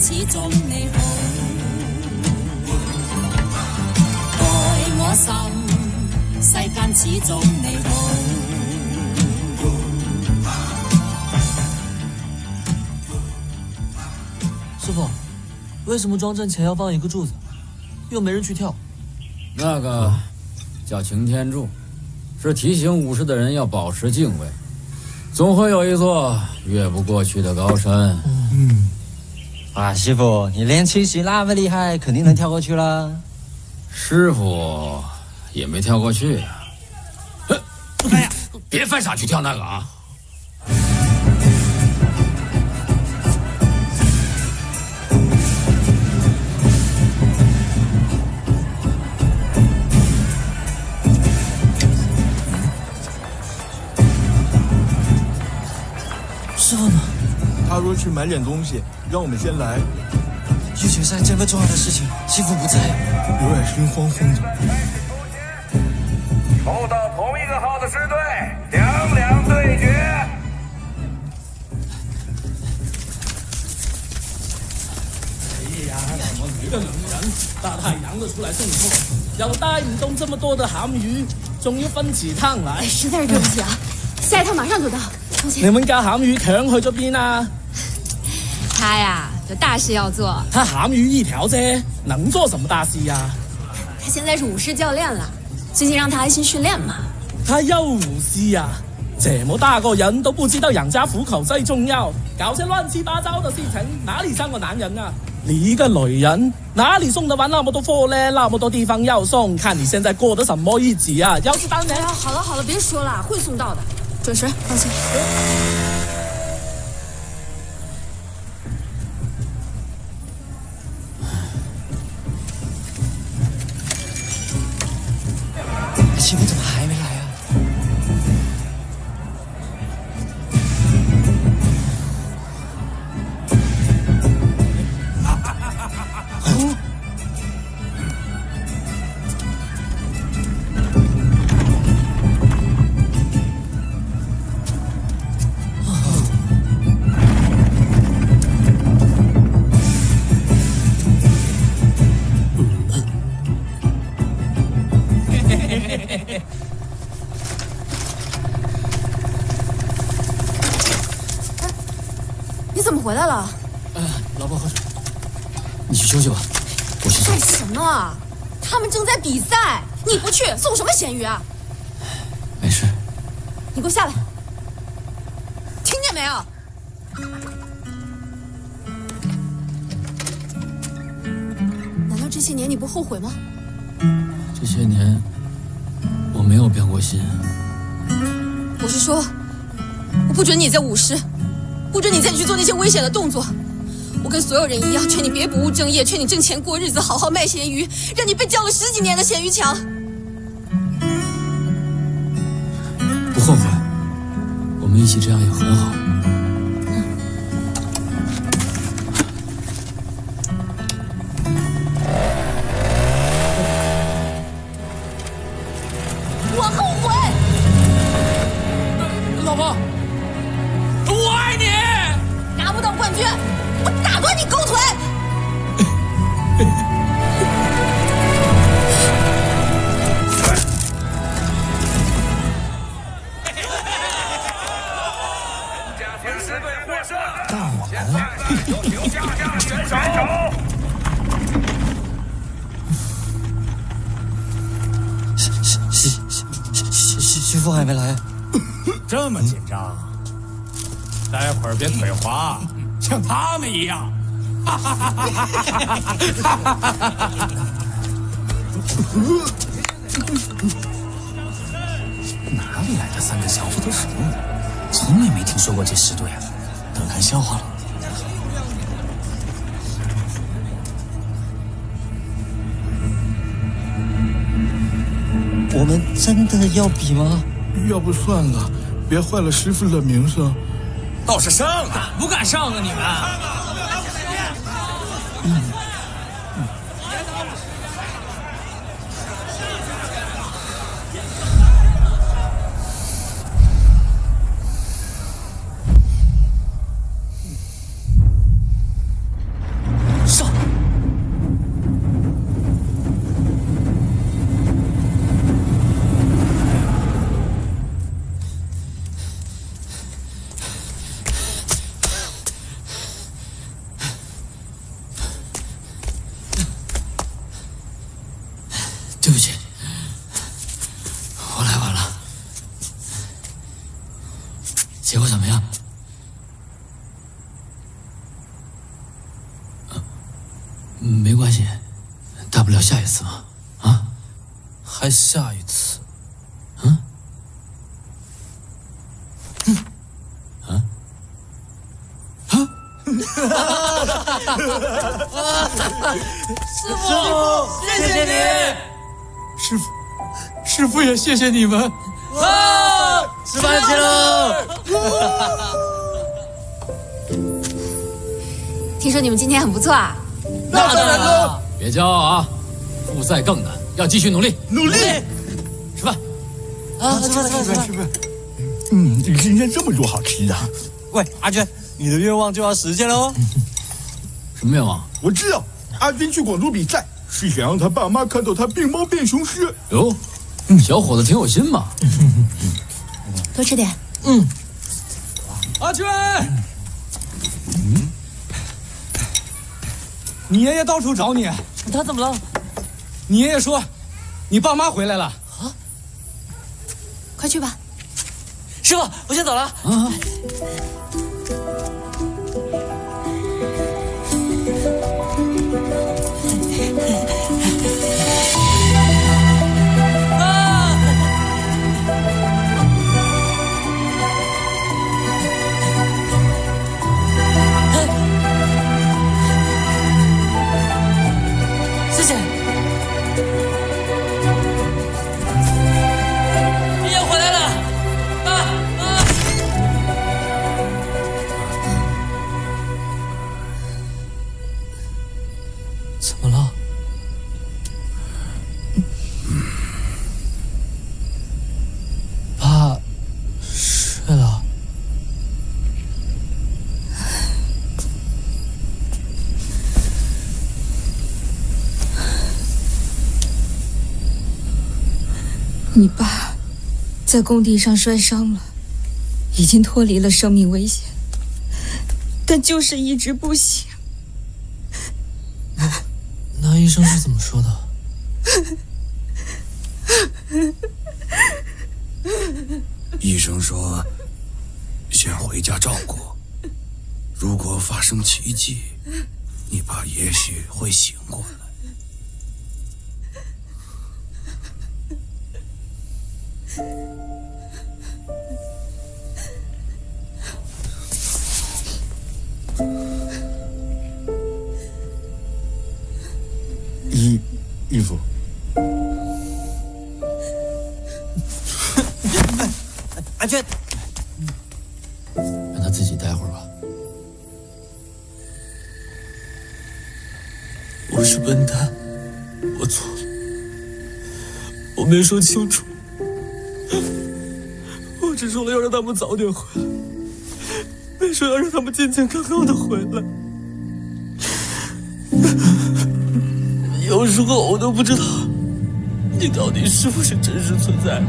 始終你好，愛我心，世間始終你好。 師傅，為什麼莊陣前要放一個柱子，又沒人去跳？ 那個叫擎天柱，是提醒武士的人要保持敬畏，總會有一座越不過去的高山。 嗯，啊，師傅，你練氣息那麼厲害，肯定能跳過去啦。 師傅也沒跳過去呀、啊。哎呀，別犯傻去跳那個啊！ 師傅呢？ 他說去買點東西，讓我們先來。 預決賽這麼重要的事情，師傅不在， 有點心慌慌的。 抽到同一個號的師隊，兩兩對決。 哎呀，怎麼一個女人大太陽的出來送貨，又帶唔動這麼多的鹹魚，仲要分起湯來？ 哎，實在是對不起啊，下一趟馬上就到。 你們家鹹魚強去咗邊啊？ 他呀，有大事要做。 他鹹魚一條啫，能做什麼大事呀？ 他現在是武師教練了，最近讓他安心訓練嘛。 他又武師呀？這麼大個人都不知道養家糊口最重要，搞些亂七八糟的事情，哪裡像個男人啊？你一個女人，哪裡送得完那麼多貨呢？那麼多地方要送，看你現在過得什麼日子啊？要是當年…… 哎呀，好了好了，別說了，會送到的。準時，放心。 師傅怎麼還沒來啊？哦。 你怎麼回來了？ 哎，老婆喝水，你去休息吧，我去做。 幹什麼啊？他們正在比賽，你不去送什麼鹹魚啊？ 沒事。 你給我下來，聽見沒有？難道這些年你不後悔嗎？ 這些年我沒有變過心。 我是說，我不准你再舞獅，不准你再去做那些危險的動作。我跟所有人一樣，勸你別不務正業，勸你掙錢過日子，好好賣鹹魚，讓你被叫了十幾年的鹹魚強。 不後悔，我們一起這樣也很好。 我後悔。 老婆，我愛你。 拿不到冠軍，我打斷你狗腿。 到我们了。 有请下架选手。 師師師師師傅還沒來， 這麼緊張，待會兒別腿滑，像他們一樣。哈哈哈哈哈哈！ 哪裡來的三個小子都是你？從來沒聽說過這獅隊啊，都看笑話了。 我們真的要比嗎？ 要不算了，別壞了師傅的名聲。 倒是上啊！ 不敢上啊你們！ 嗯。 没关系，大不了下一次嘛。啊，还下一次？嗯？嗯？啊？啊？ 师傅，谢谢你。师傅，师傅也谢谢你们。 啊！吃饭去喽！ 听说你们今天很不错啊。 那当然喽！ 别骄傲啊，复赛更难，要继续努力。 努力！ 吃饭。 啊，吃饭吃饭吃饭。 嗯，今天这么多好吃的。 喂，阿娟，你的愿望就要实现喽。 什么愿望？ 我知道，阿娟去广州比赛是想让他爸妈看到他病猫变雄狮。 哟，小伙子挺有心嘛。 多吃点。 嗯。阿娟。 嗯。 你爷爷到处找你。 他怎么了？ 你爷爷说，你爸妈回来了。 啊。快去吧。 师傅，我先走了。 啊。 谢谢。爷爷回来了！啊啊！ 怎么了？爸睡了。 你爸在工地上摔伤了，已经脱离了生命危险，但就是一直不醒。 那医生是怎么说的？ 医生说，先回家照顾。如果发生奇迹，你爸也许会醒过来。 衣衣服， 安全， 让他自己待会儿吧。 我是笨蛋，我错了，我没说清楚，我只说了要让他们早点回来，没说要让他们健健康康的回来。有时候我都不知道你到底是不是真实存在。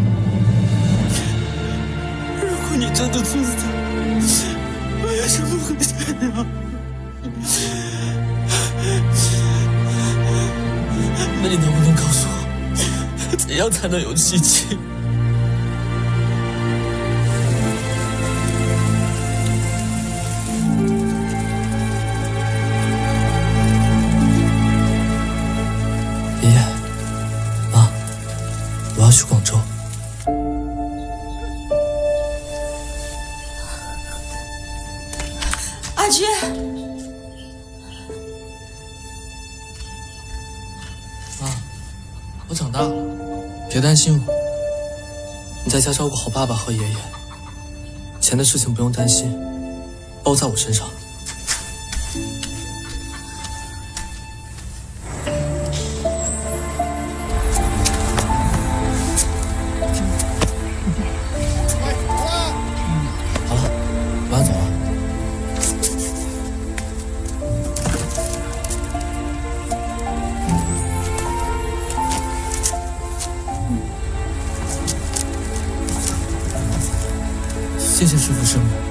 如果你真的存在，为什么会这样？那你能不能告诉我，怎样才能有奇迹？爷爷，妈，我要去广州。 阿娟。 妈，我长大了，别担心我。你在家照顾好爸爸和爷爷，钱的事情不用担心，包在我身上。好了，我要走了。谢谢师傅圣母。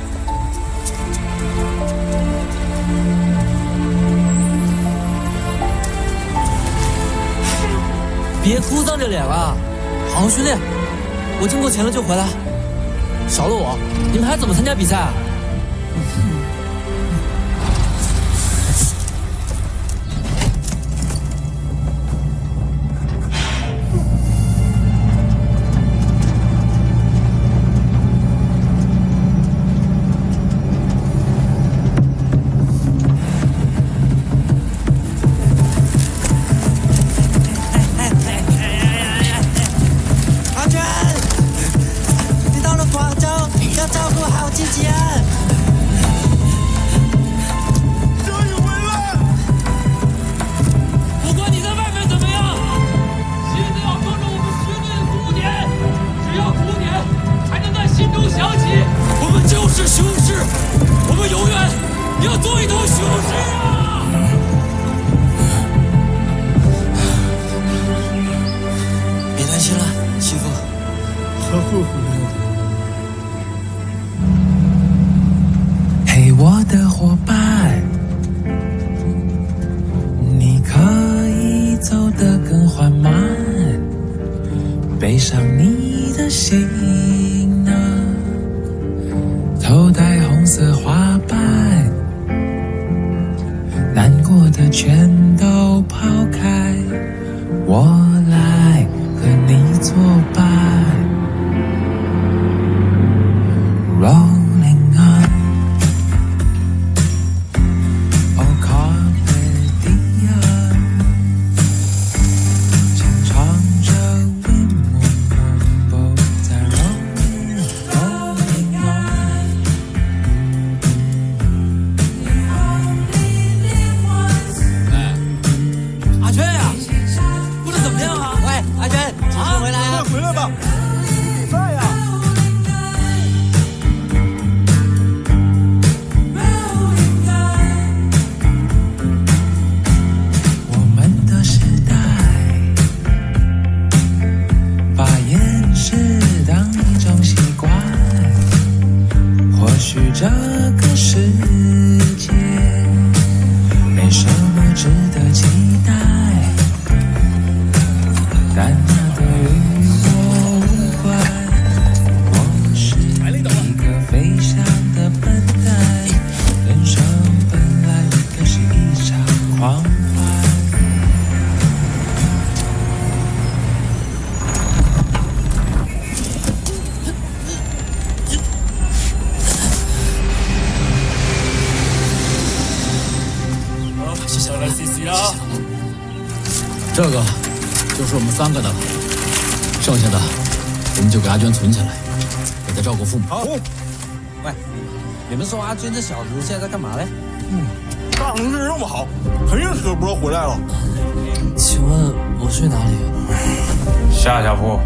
别哭丧着脸了，好好训练。我挣够钱了就回来。少了我，你们还怎么参加比赛啊？ 要做一头雄狮啊！ 别担心了，媳妇， 他会回来的。 嘿，我的伙伴，你可以走得更缓慢，背上你的行囊，头戴红色花瓣，难过的全都抛开，我来和你作伴。Rolling on, oh carpe diem， 轻唱着 We move on， 在 rolling rolling on。 哎，阿娟呀，过得怎么样啊？ 喂，阿娟，几时回来啊？ 快回来吧，在呀。 我们的时代，把掩饰当一种习惯。或许这个世界没什么值得期待，但那都与我无关。我是一个飞翔的笨蛋，人生本来就是一场狂欢。 谢谢了 C C 啊！ 这个就是我们三个的了，剩下的我们就给阿娟存起来，给她照顾父母。 好。喂，你们说阿娟这小子现在在干嘛嘞？ 嗯，干成这么好，肯定舍不得回来了。 请问我去哪里？ 夏夏夫。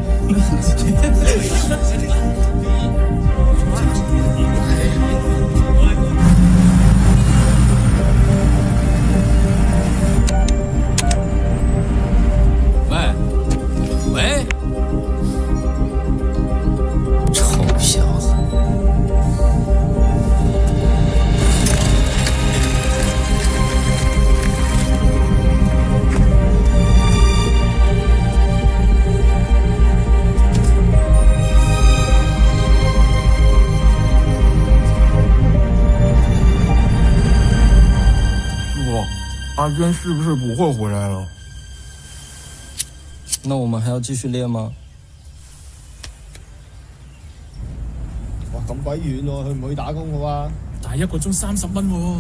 喂，喂，臭小子！ 师傅，阿娟是不是不会回来了？ 那我们还要繼續練嗎？ 哇，咁鬼遠喎，去唔去打工好啊？ 但係一個鐘三十蚊喎。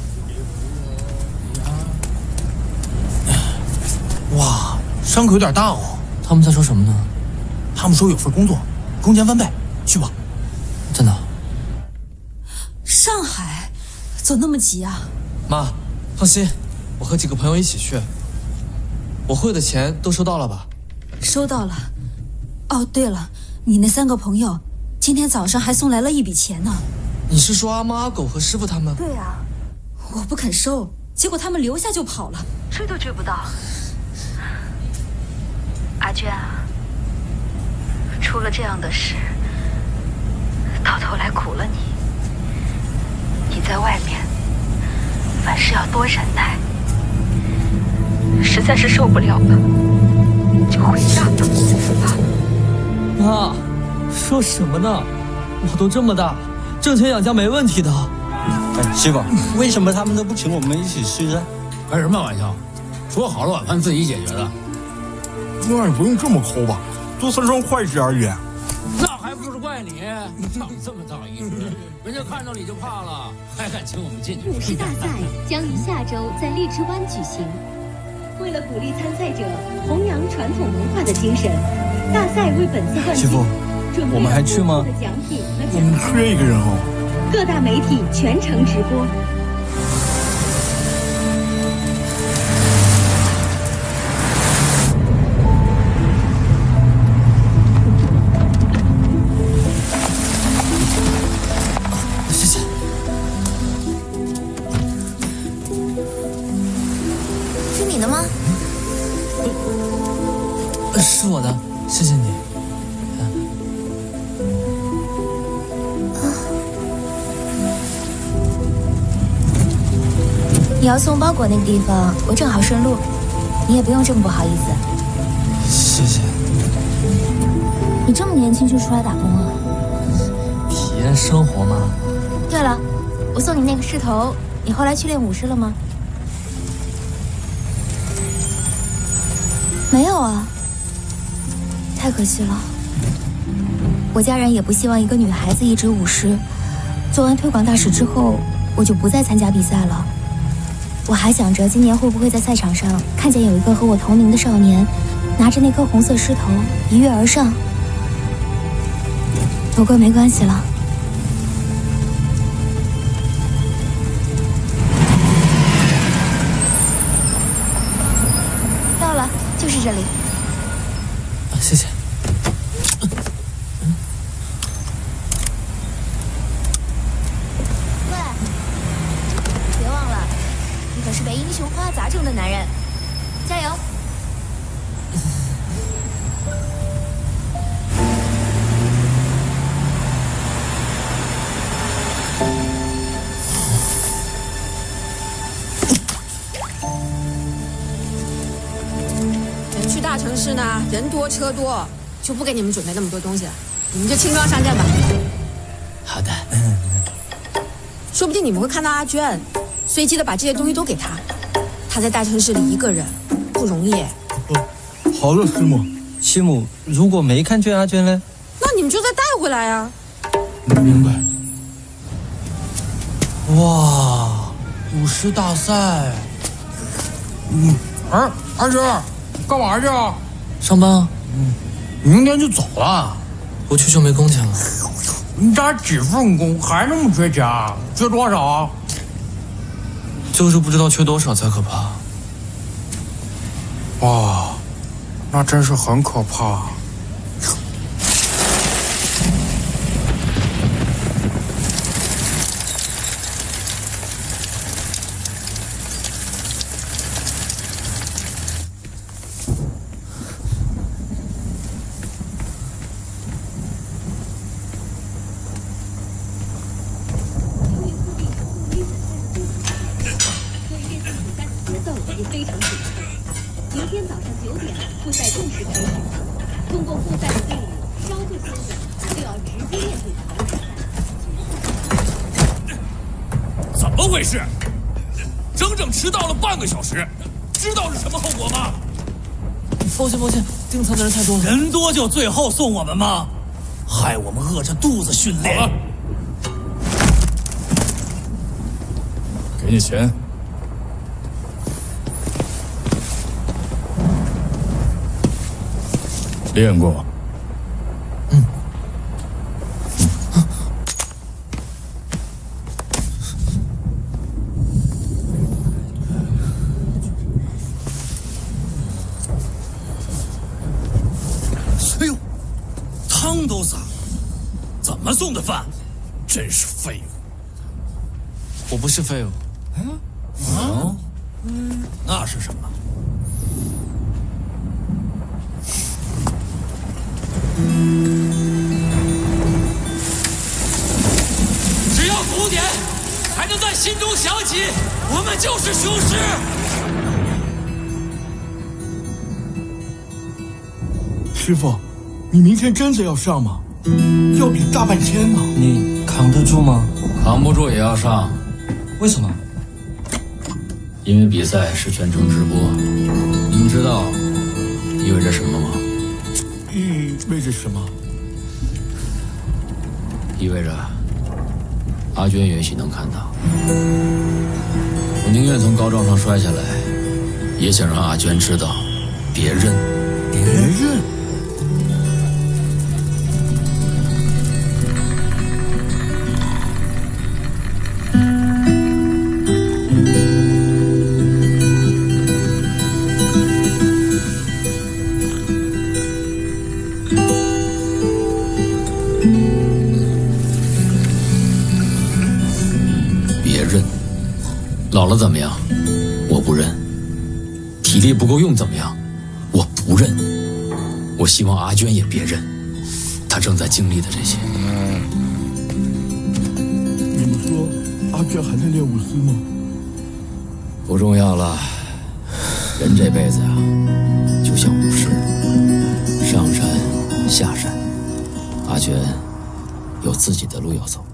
哇，伤口有点大哦。他们在说什么呢？ 他们说有份工作，工钱翻倍，去吧。 真的？ 上海，走那么急啊？ 妈，放心，我和几个朋友一起去。我汇的钱都收到了吧？ 收到了。哦，对了，你那三个朋友今天早上还送来了一笔钱呢。 你是说阿猫阿狗和师傅他们？ 对啊，我不肯收，结果他们留下就跑了，追都追不到。 阿娟啊，出了这样的事，到头来苦了你。你在外面，凡事要多忍耐。实在是受不了了，就回家吧。 妈，说什么呢？我都这么大，挣钱养家没问题的。 哎，媳妇，为什么他们都不请我们一起吃呢？ 开什么玩笑？说好了晚饭自己解决的。 那也不用这么抠吧，多三双筷子而已。 那还不是怪你，长这么大一只，人家看到你就怕了，还敢请我们进去？ 舞狮大赛将于下周在荔枝湾举行。为了鼓励参赛者弘扬传统文化的精神，大赛为本次冠军准备了丰富的奖品和奖我们缺一个人哦。 各大媒体全程直播。 谢谢。 的吗？ 是我的，谢谢你。 你要送包裹那个地方，我正好顺路，你也不用这么不好意思。 谢谢。 你这么年轻就出来打工啊？ 体验生活嘛。 对了，我送你那个狮头，你后来去练武师了吗？没有啊，太可惜了。我家人也不希望一个女孩子一直武师。做完推广大使之后，我就不再参加比赛了。我还想着今年会不会在赛场上看见有一个和我同龄的少年，拿着那颗红色狮头一跃而上。不过没关系了。到了，就是这里。 谢谢。 喂，别忘了，你可是被英雄花砸中的男人，加油！ 人去大城市呢，人多车多，就不给你们准备那么多东西了，你们就轻装上阵吧。 好的。 说不定你们会看到阿娟，随机的把这些东西都给她。她在大城市里一个人不容易。 好的，师母。师母，如果没看见阿娟呢？ 那你们就再带回来呀。 明白。 哇，舞狮大赛！嗯，哎，阿娟，干嘛去啊？ 上班啊。 嗯，明天就走了。 我去就没工钱了。 你打几份工还那么缺钱？缺多少啊？ 就是不知道缺多少才可怕。 哇，那真是很可怕。 非常紧张。明天早上九点，复赛正式开始。通过复赛的队伍稍不休整，就要直接面对淘汰赛。 怎么回事？整整迟到了半个小时，知道是什么后果吗？ 抱歉抱歉，订餐的人太多了。 人多就最后送我们吗？害我们饿着肚子训练。 好了，给你钱。练过。 嗯。 哎呦，汤都洒了，怎么送的饭？真是废物！ 我不是废物。 嗯啊？嗯，那是什么？ 只要鼓点还能在心中响起，我们就是雄狮。 师傅，你明天真的要上吗？要比大半天呢。 你扛得住吗？ 扛不住也要上。 为什么？ 因为比赛是全程直播。你们知道意味着什么吗？ 意味着什么？ 意味着阿娟也许能看到。我宁愿从高桩上摔下来，也想让阿娟知道，别认。 别认？ 老了怎么样？我不认。 体力不够用怎么样？我不认。我希望阿娟也别认，她正在经历的这些。 你们说阿娟还在练武术吗？ 不重要了，人这辈子呀、啊，就像武士，上山下山。阿娟有自己的路要走。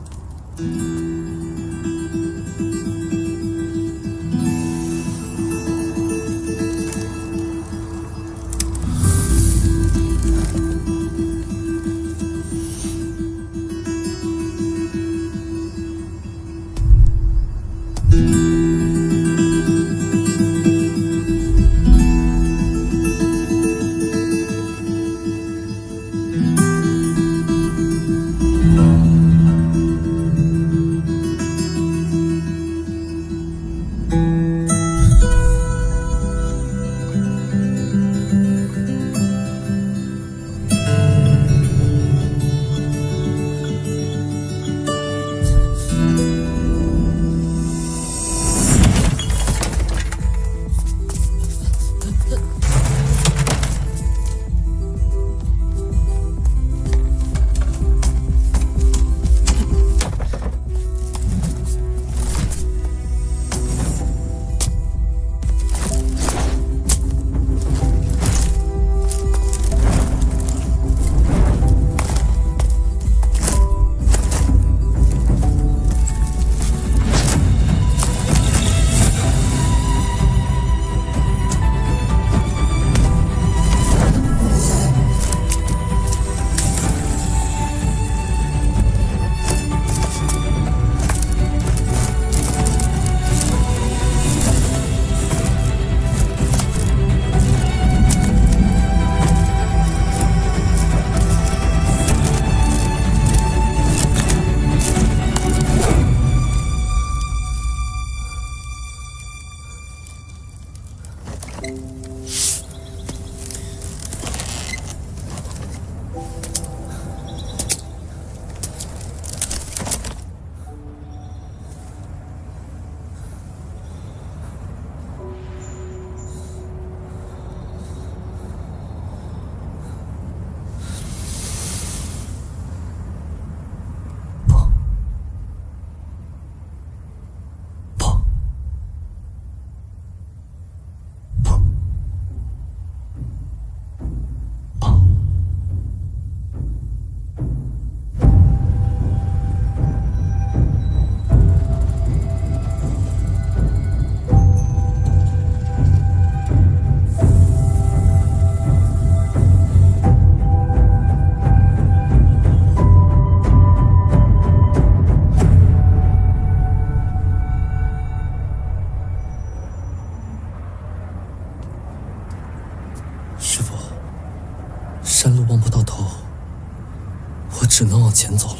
只能往前走了。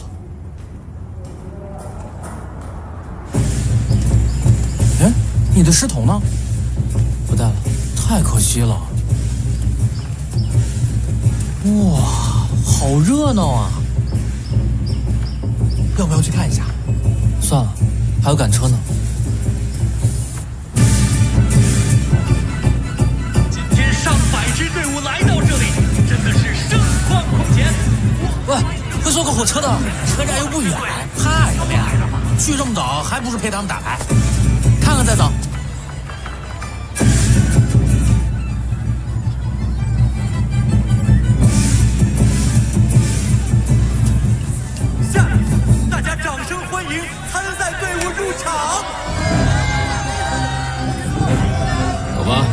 哎，你的尸桶呢？ 不带了， 太可惜了。哇，好热闹啊！要不要去看一下？ 算了，还有赶车呢。 今天上百支队伍来到这里，真的是盛况空前。 喂，会坐个火车的，车站又不远，怕什么呀？去这么早，还不是陪他们打牌？看看再走。 下面，大家掌声欢迎参赛队伍入场。 走吧。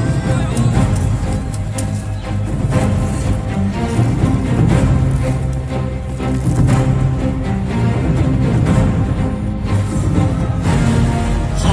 好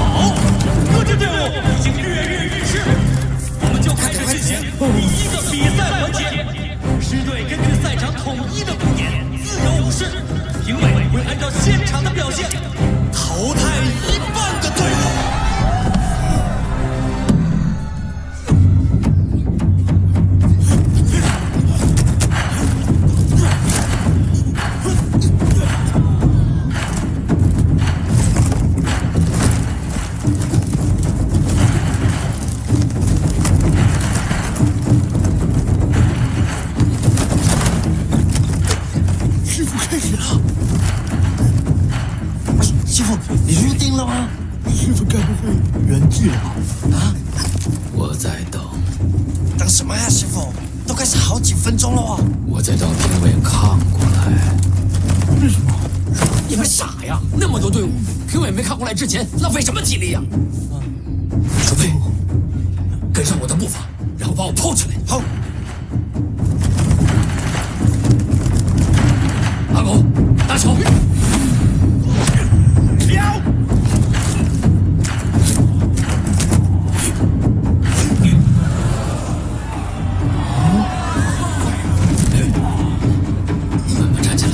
气了吧？ 啊！ 我在等。 等什么呀，师傅？都开始好几分钟了哦。 我在等评委看过来。 为什么？ 你们傻呀！那么多队伍，评委没看过来之前，浪费什么体力呀？准备，跟上我的步伐，然后把我抛起来。 好。 阿狗，打球。 撩。 慢慢站起来。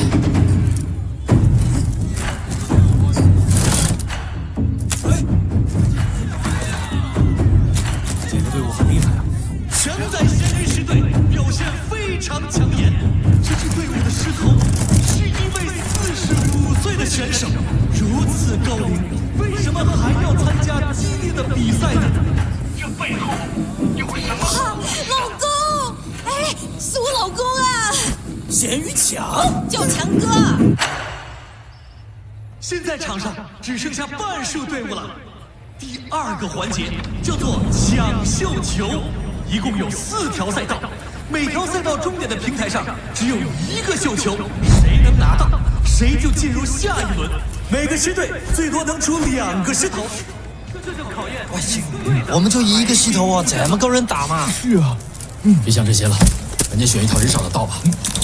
这个队伍很厉害啊！ 全在咸鱼狮队表现非常抢眼。这支队伍的狮头是一位四十五岁的选手，如此高龄，为什么还要参加激烈的比赛呢？这背后有什么？ 老公，哎，是我老公啊！ 咸鱼强， 叫强哥。 现在场上只剩下半数队伍了。第二个环节叫做抢绣球，一共有四条赛道，每条赛道终点的平台上只有一个绣球，谁能拿到，谁就进入下一轮。每个狮队最多能出两个狮头。这就考验。 喂，我们就一个狮头啊，怎么够人打嘛？ 是啊， 嗯，别想这些了，赶紧选一条人少的道吧。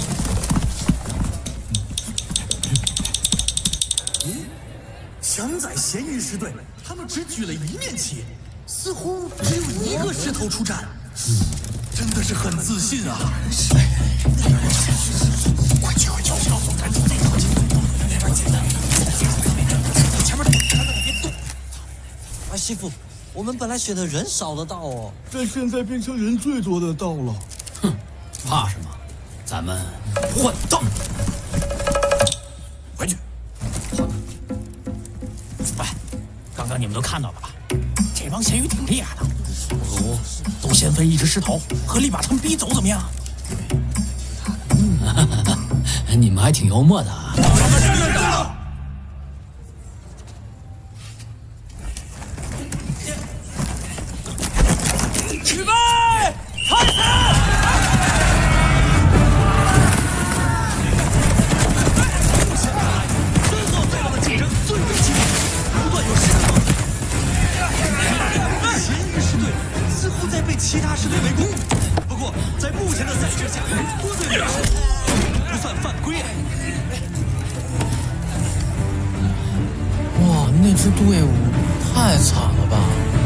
强仔咸鱼狮队，他们只举了一面旗，似乎只有一个狮头出战，真的是很自信啊！ 快去快去，赶紧这条街，那边简单，前面别动。 哎，师傅，我们本来选的人少的道哦， 但现在变成人最多的道了。 哼，怕什么？咱们换道。回去。喂，刚刚你们都看到了吧？这帮咸鱼挺厉害的，不如都先分一只狮头，合力把他们逼走，怎么样？你们还挺幽默的啊！ 预备，开始！ 三号赛道的竞争最为激烈，不断有狮头。咸鱼狮队似乎在被其他狮队围攻，不过在目前的赛制下，多队联手不算犯规啊。 哇，那支队伍太惨了吧！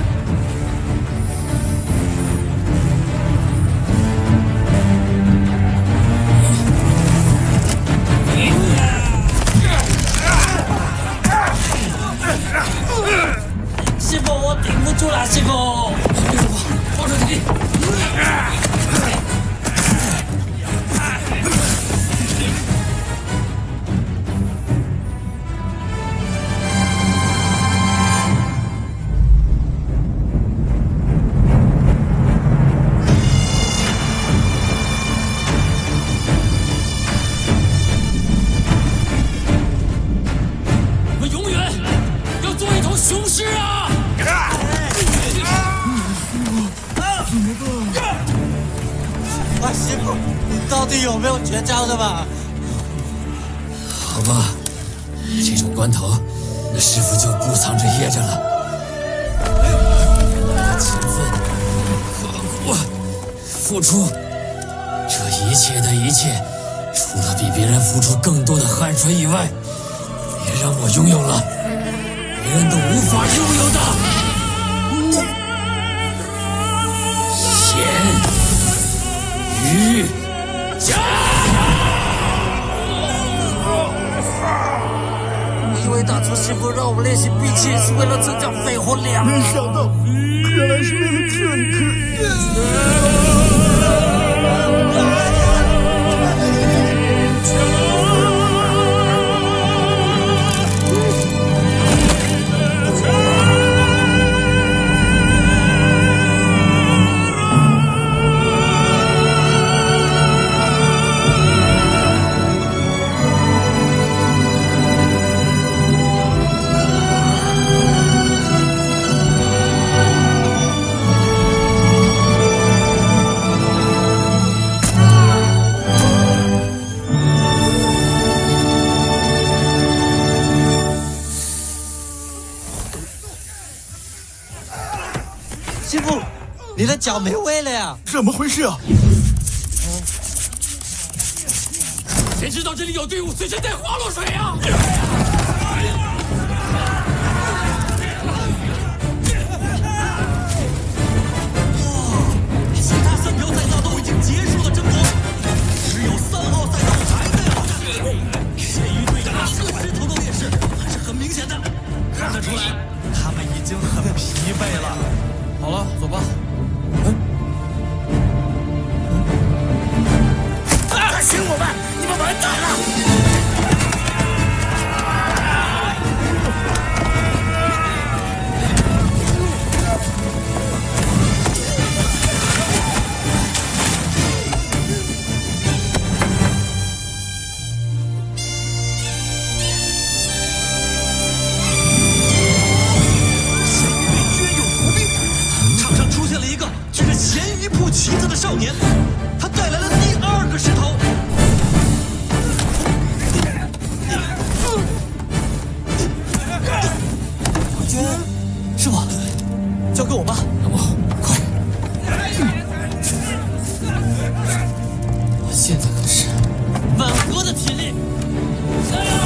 师傅，我顶不住了，师傅。 别说话，保持体力。我们永远要做一头雄狮啊！ 哎，师傅，你到底有没有绝招的吧？ 好吧，这种关头，那师傅就不藏着掖着了。为了他勤奋、刻苦、付出，这一切的一切，除了比别人付出更多的汗水以外，也让我拥有了别人都无法拥有的咸鱼奖。 我以为当初师傅让我们练习闭气是为了增加肺活量， 没想到原来是为了这个。 师傅，你的脚没味了呀？ 怎么回事啊？ 谁知道这里有队伍随身带花露水啊？ 其他三条赛道都已经结束了争夺，只有三号赛道还在好战。咸鱼队一个石头的劣势还是很明显的，看得出来他们已经很疲惫了。 好了，走吧。 啊！选我们，你们完蛋了！ 旗子的少年，他带来了第二个石头。 王娟，师傅，交给我吧。 老莫，快！我现在可是满河的体力，加油！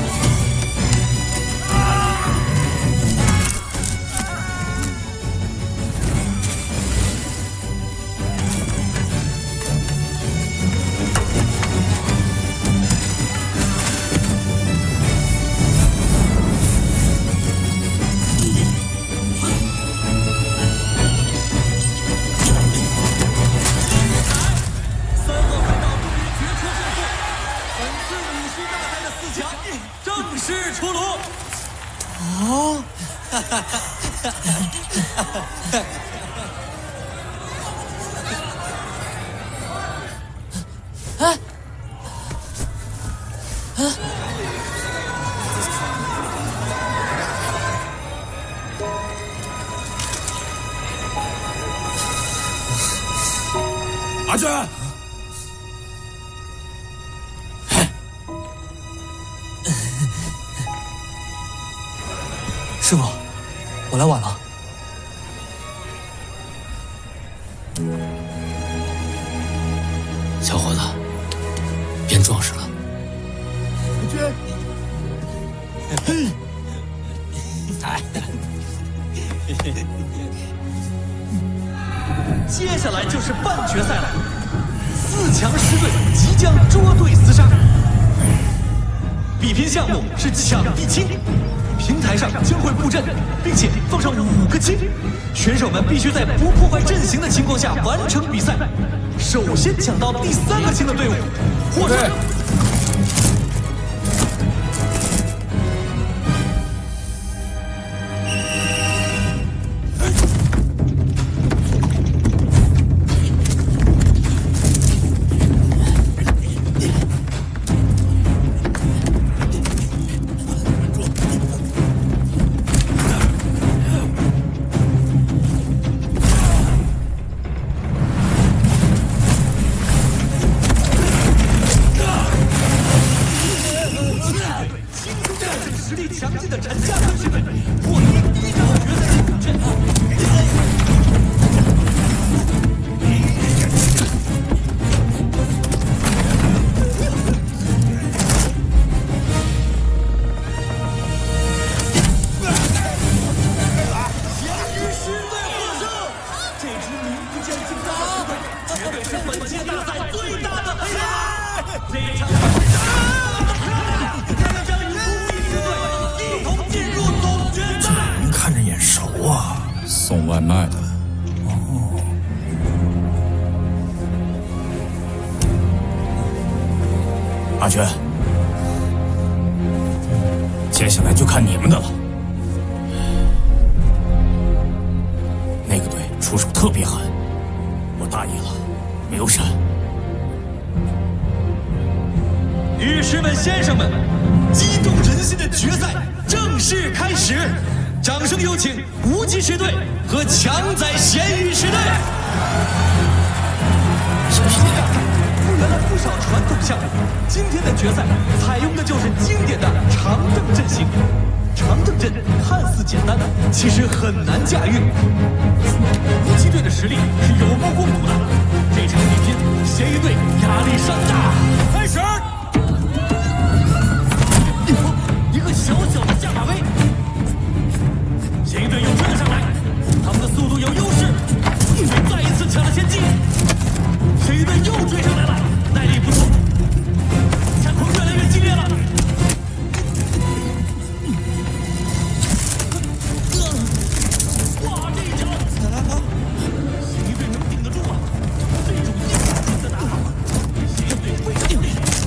哎，啊！ 阿娟， 师傅，我来晚了。 小伙子，变壮实了。 阿娟，嘿， 接下来就是半决赛了，四强十队即将捉对厮杀。比拼项目是抢地亲，平台上将会布阵，并且放上五个亲，选手们必须在不破坏阵型的情况下完成比赛。首先抢到第三个亲的队伍获胜。 送外卖的。 哦。 阿娟，接下来就看你们的了。那个队出手特别狠，我大意了，没有闪。 律师们、先生们，激动人心的决赛正式开始！掌声有请无极师队和强仔咸鱼师队。 小心点！ 复原了不少传统项目，今天的决赛采用的就是经典的长凳阵型。 长征阵看似简单，其实很难驾驭。游击队的实力是有目共睹的，这场比拼，咸鱼队压力山大。开始！一个小小的下马威，咸鱼队又追了上来，他们的速度有优势，再一次抢了先机。咸鱼队又追上来了，耐力不错，战况越来越激烈了。哇，这一脚！咸鱼队能顶得住吗？这种硬性的打法，咸鱼队非常有利。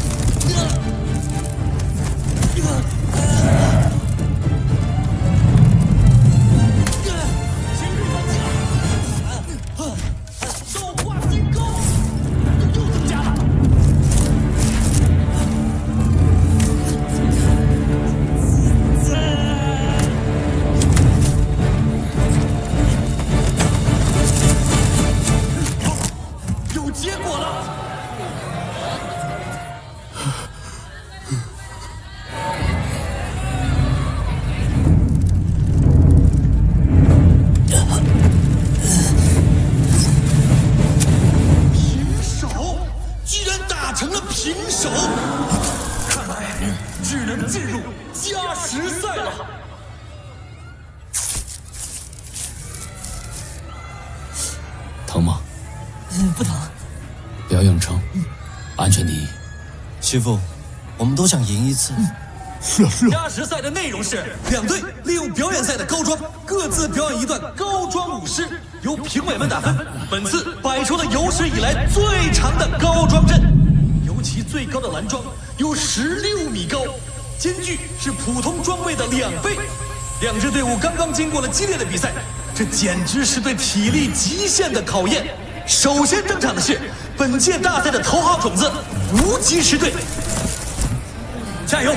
师傅，我们都想赢一次。 是啊是啊。 加时赛的内容是两队利用表演赛的高装，各自表演一段高装舞狮，由评委们打分。本次摆出了有史以来最长的高装阵，尤其最高的蓝装有十六米高，间距是普通装备的两倍。两支队伍刚刚经过了激烈的比赛，这简直是对体力极限的考验。首先登场的是本届大赛的头号种子无极狮队，加油！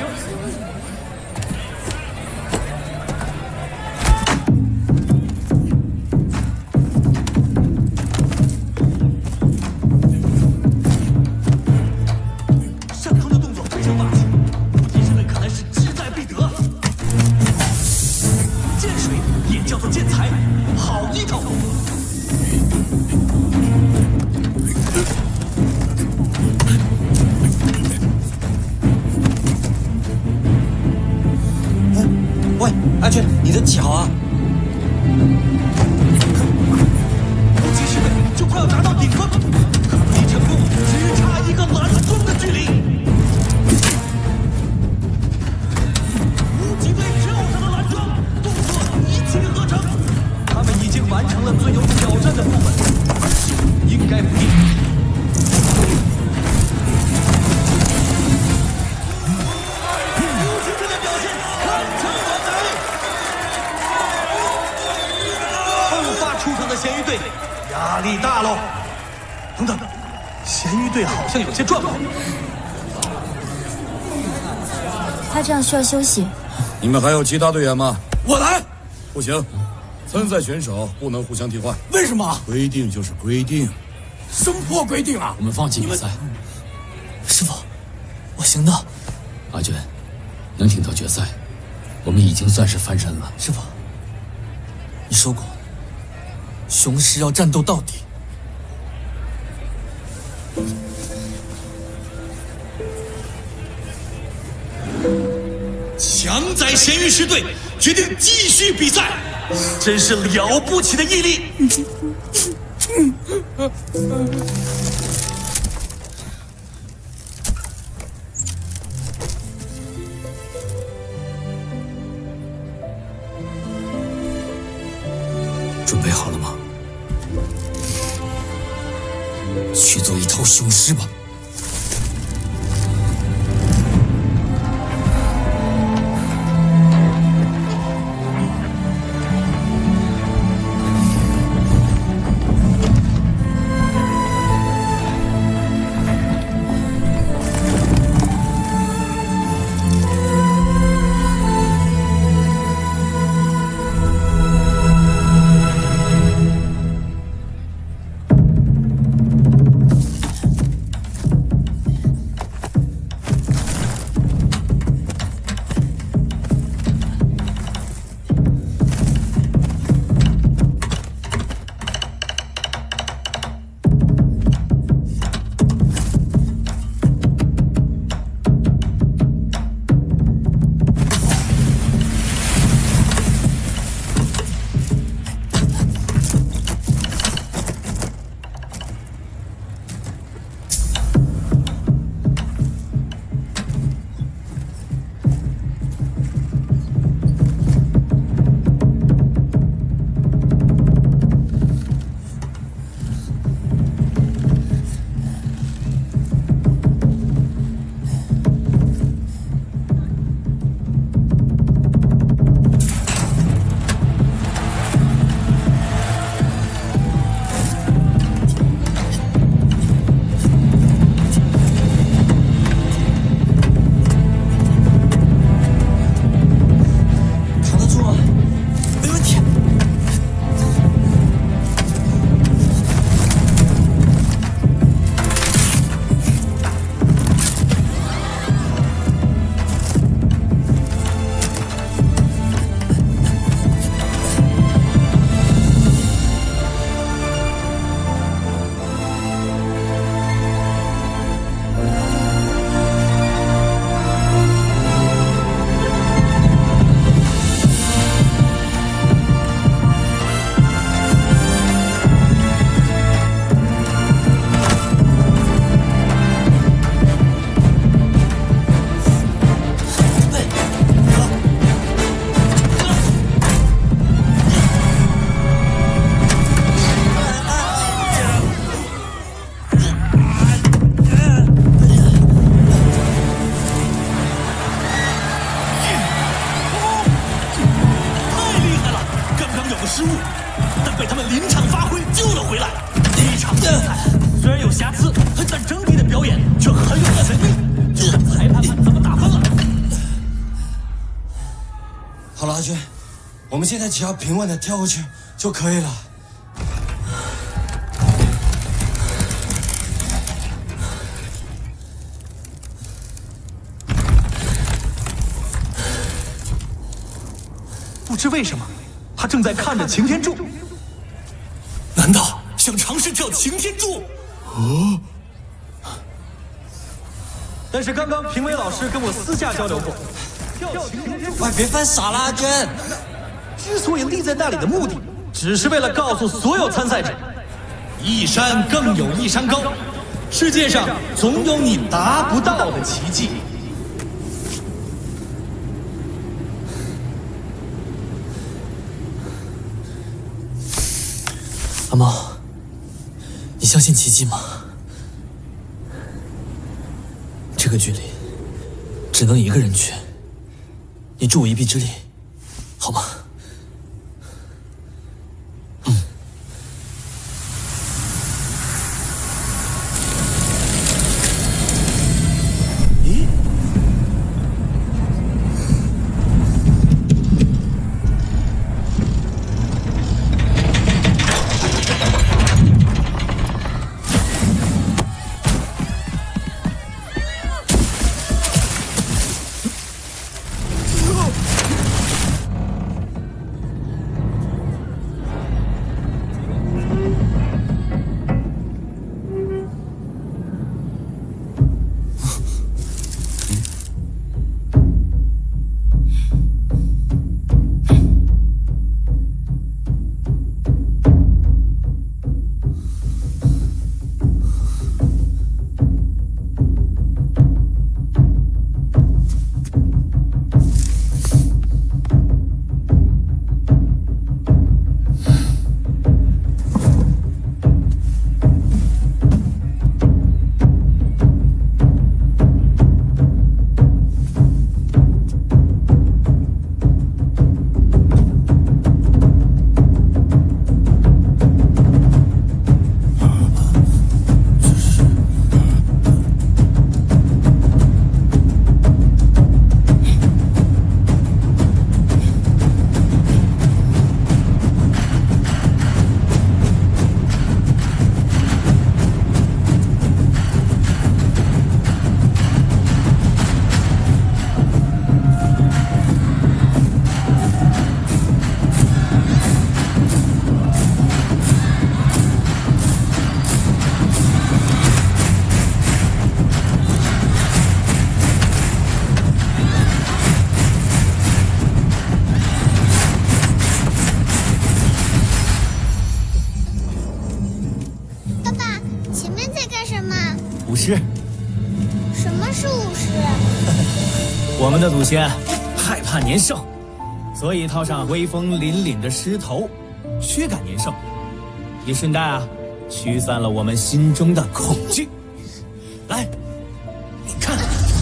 上空的动作非常霸气，无极狮队看来是志在必得。剑水也叫做剑才，好一头！ 喂，阿全，你的脚啊！ 无极狮队就快要达到顶峰，可离成功只差一个蓝装的距离。无极队跳上了蓝装，动作一气呵成，他们已经完成了最有挑战的部分，应该不易。无极队的表现堪称完美。后发出场的咸鱼队压力大喽。等等，咸鱼队好像有些状况。 他这样需要休息。 你们还有其他队员吗？ 我来。 不行，参赛选手不能互相替换。 为什么？ 规定就是规定。 什么破规定啊？ 我们放弃比赛。 师傅，我行的。 阿娟，能挺到决赛，我们已经算是翻身了。 师傅，你说过，雄狮要战斗到底。 强宰咸鱼狮队决定继续比赛，真是了不起的毅力。 准备好了吗？去做一头雄狮吧。 但被他们临场发挥救了回来。一场比赛虽然有瑕疵，但整体的表演却很有潜力。就看裁判们怎么打分了。 好了，阿娟，我们现在只要平稳的跳过去就可以了。 不知为什么，他正在看着擎天柱。难道想尝试跳擎天柱？哦。但是刚刚评委老师跟我私下交流过，跳擎天柱， 喂，别犯傻了，阿娟。 之所以立在那里的目的，只是为了告诉所有参赛者，一山更有一山高，世界上总有你达不到的奇迹。 阿猫，你相信奇迹吗？这个距离只能一个人去，你助我一臂之力，好吗？嗯。咦？ 什么是武士？ 我们的祖先害怕年兽，所以套上威风凛凛的狮头，驱赶年兽，也顺带啊驱散了我们心中的恐惧。来，你看。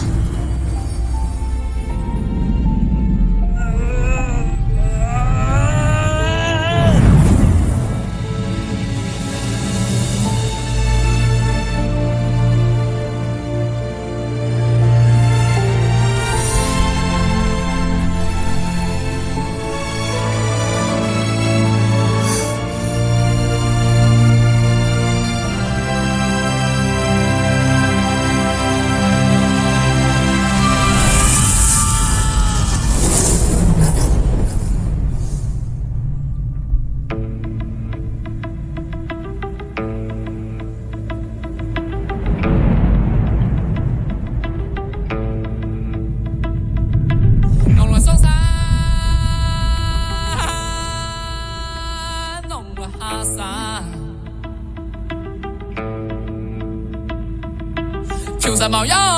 秋山茅芽，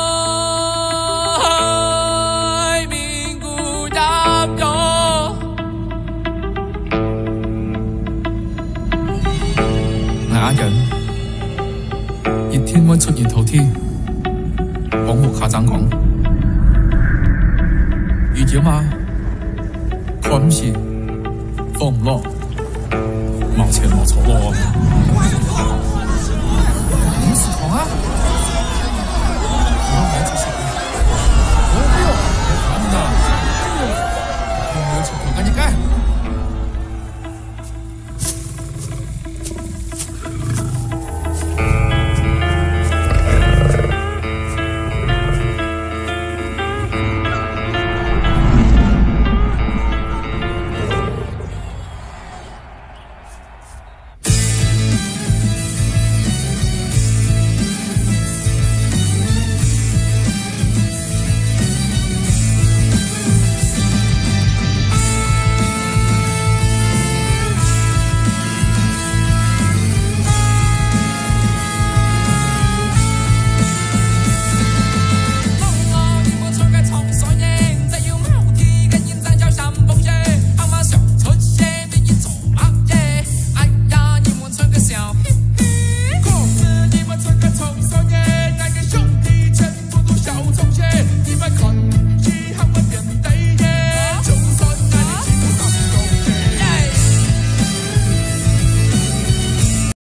名古答哟。 係啞人，熱天溫出熱頭天，講木下爭講，預咗嘛，佢唔是放唔落。 冇錢冇草咯。五十堂啊！我冇出息。哦，你看呐，有沒有出頭跟你改？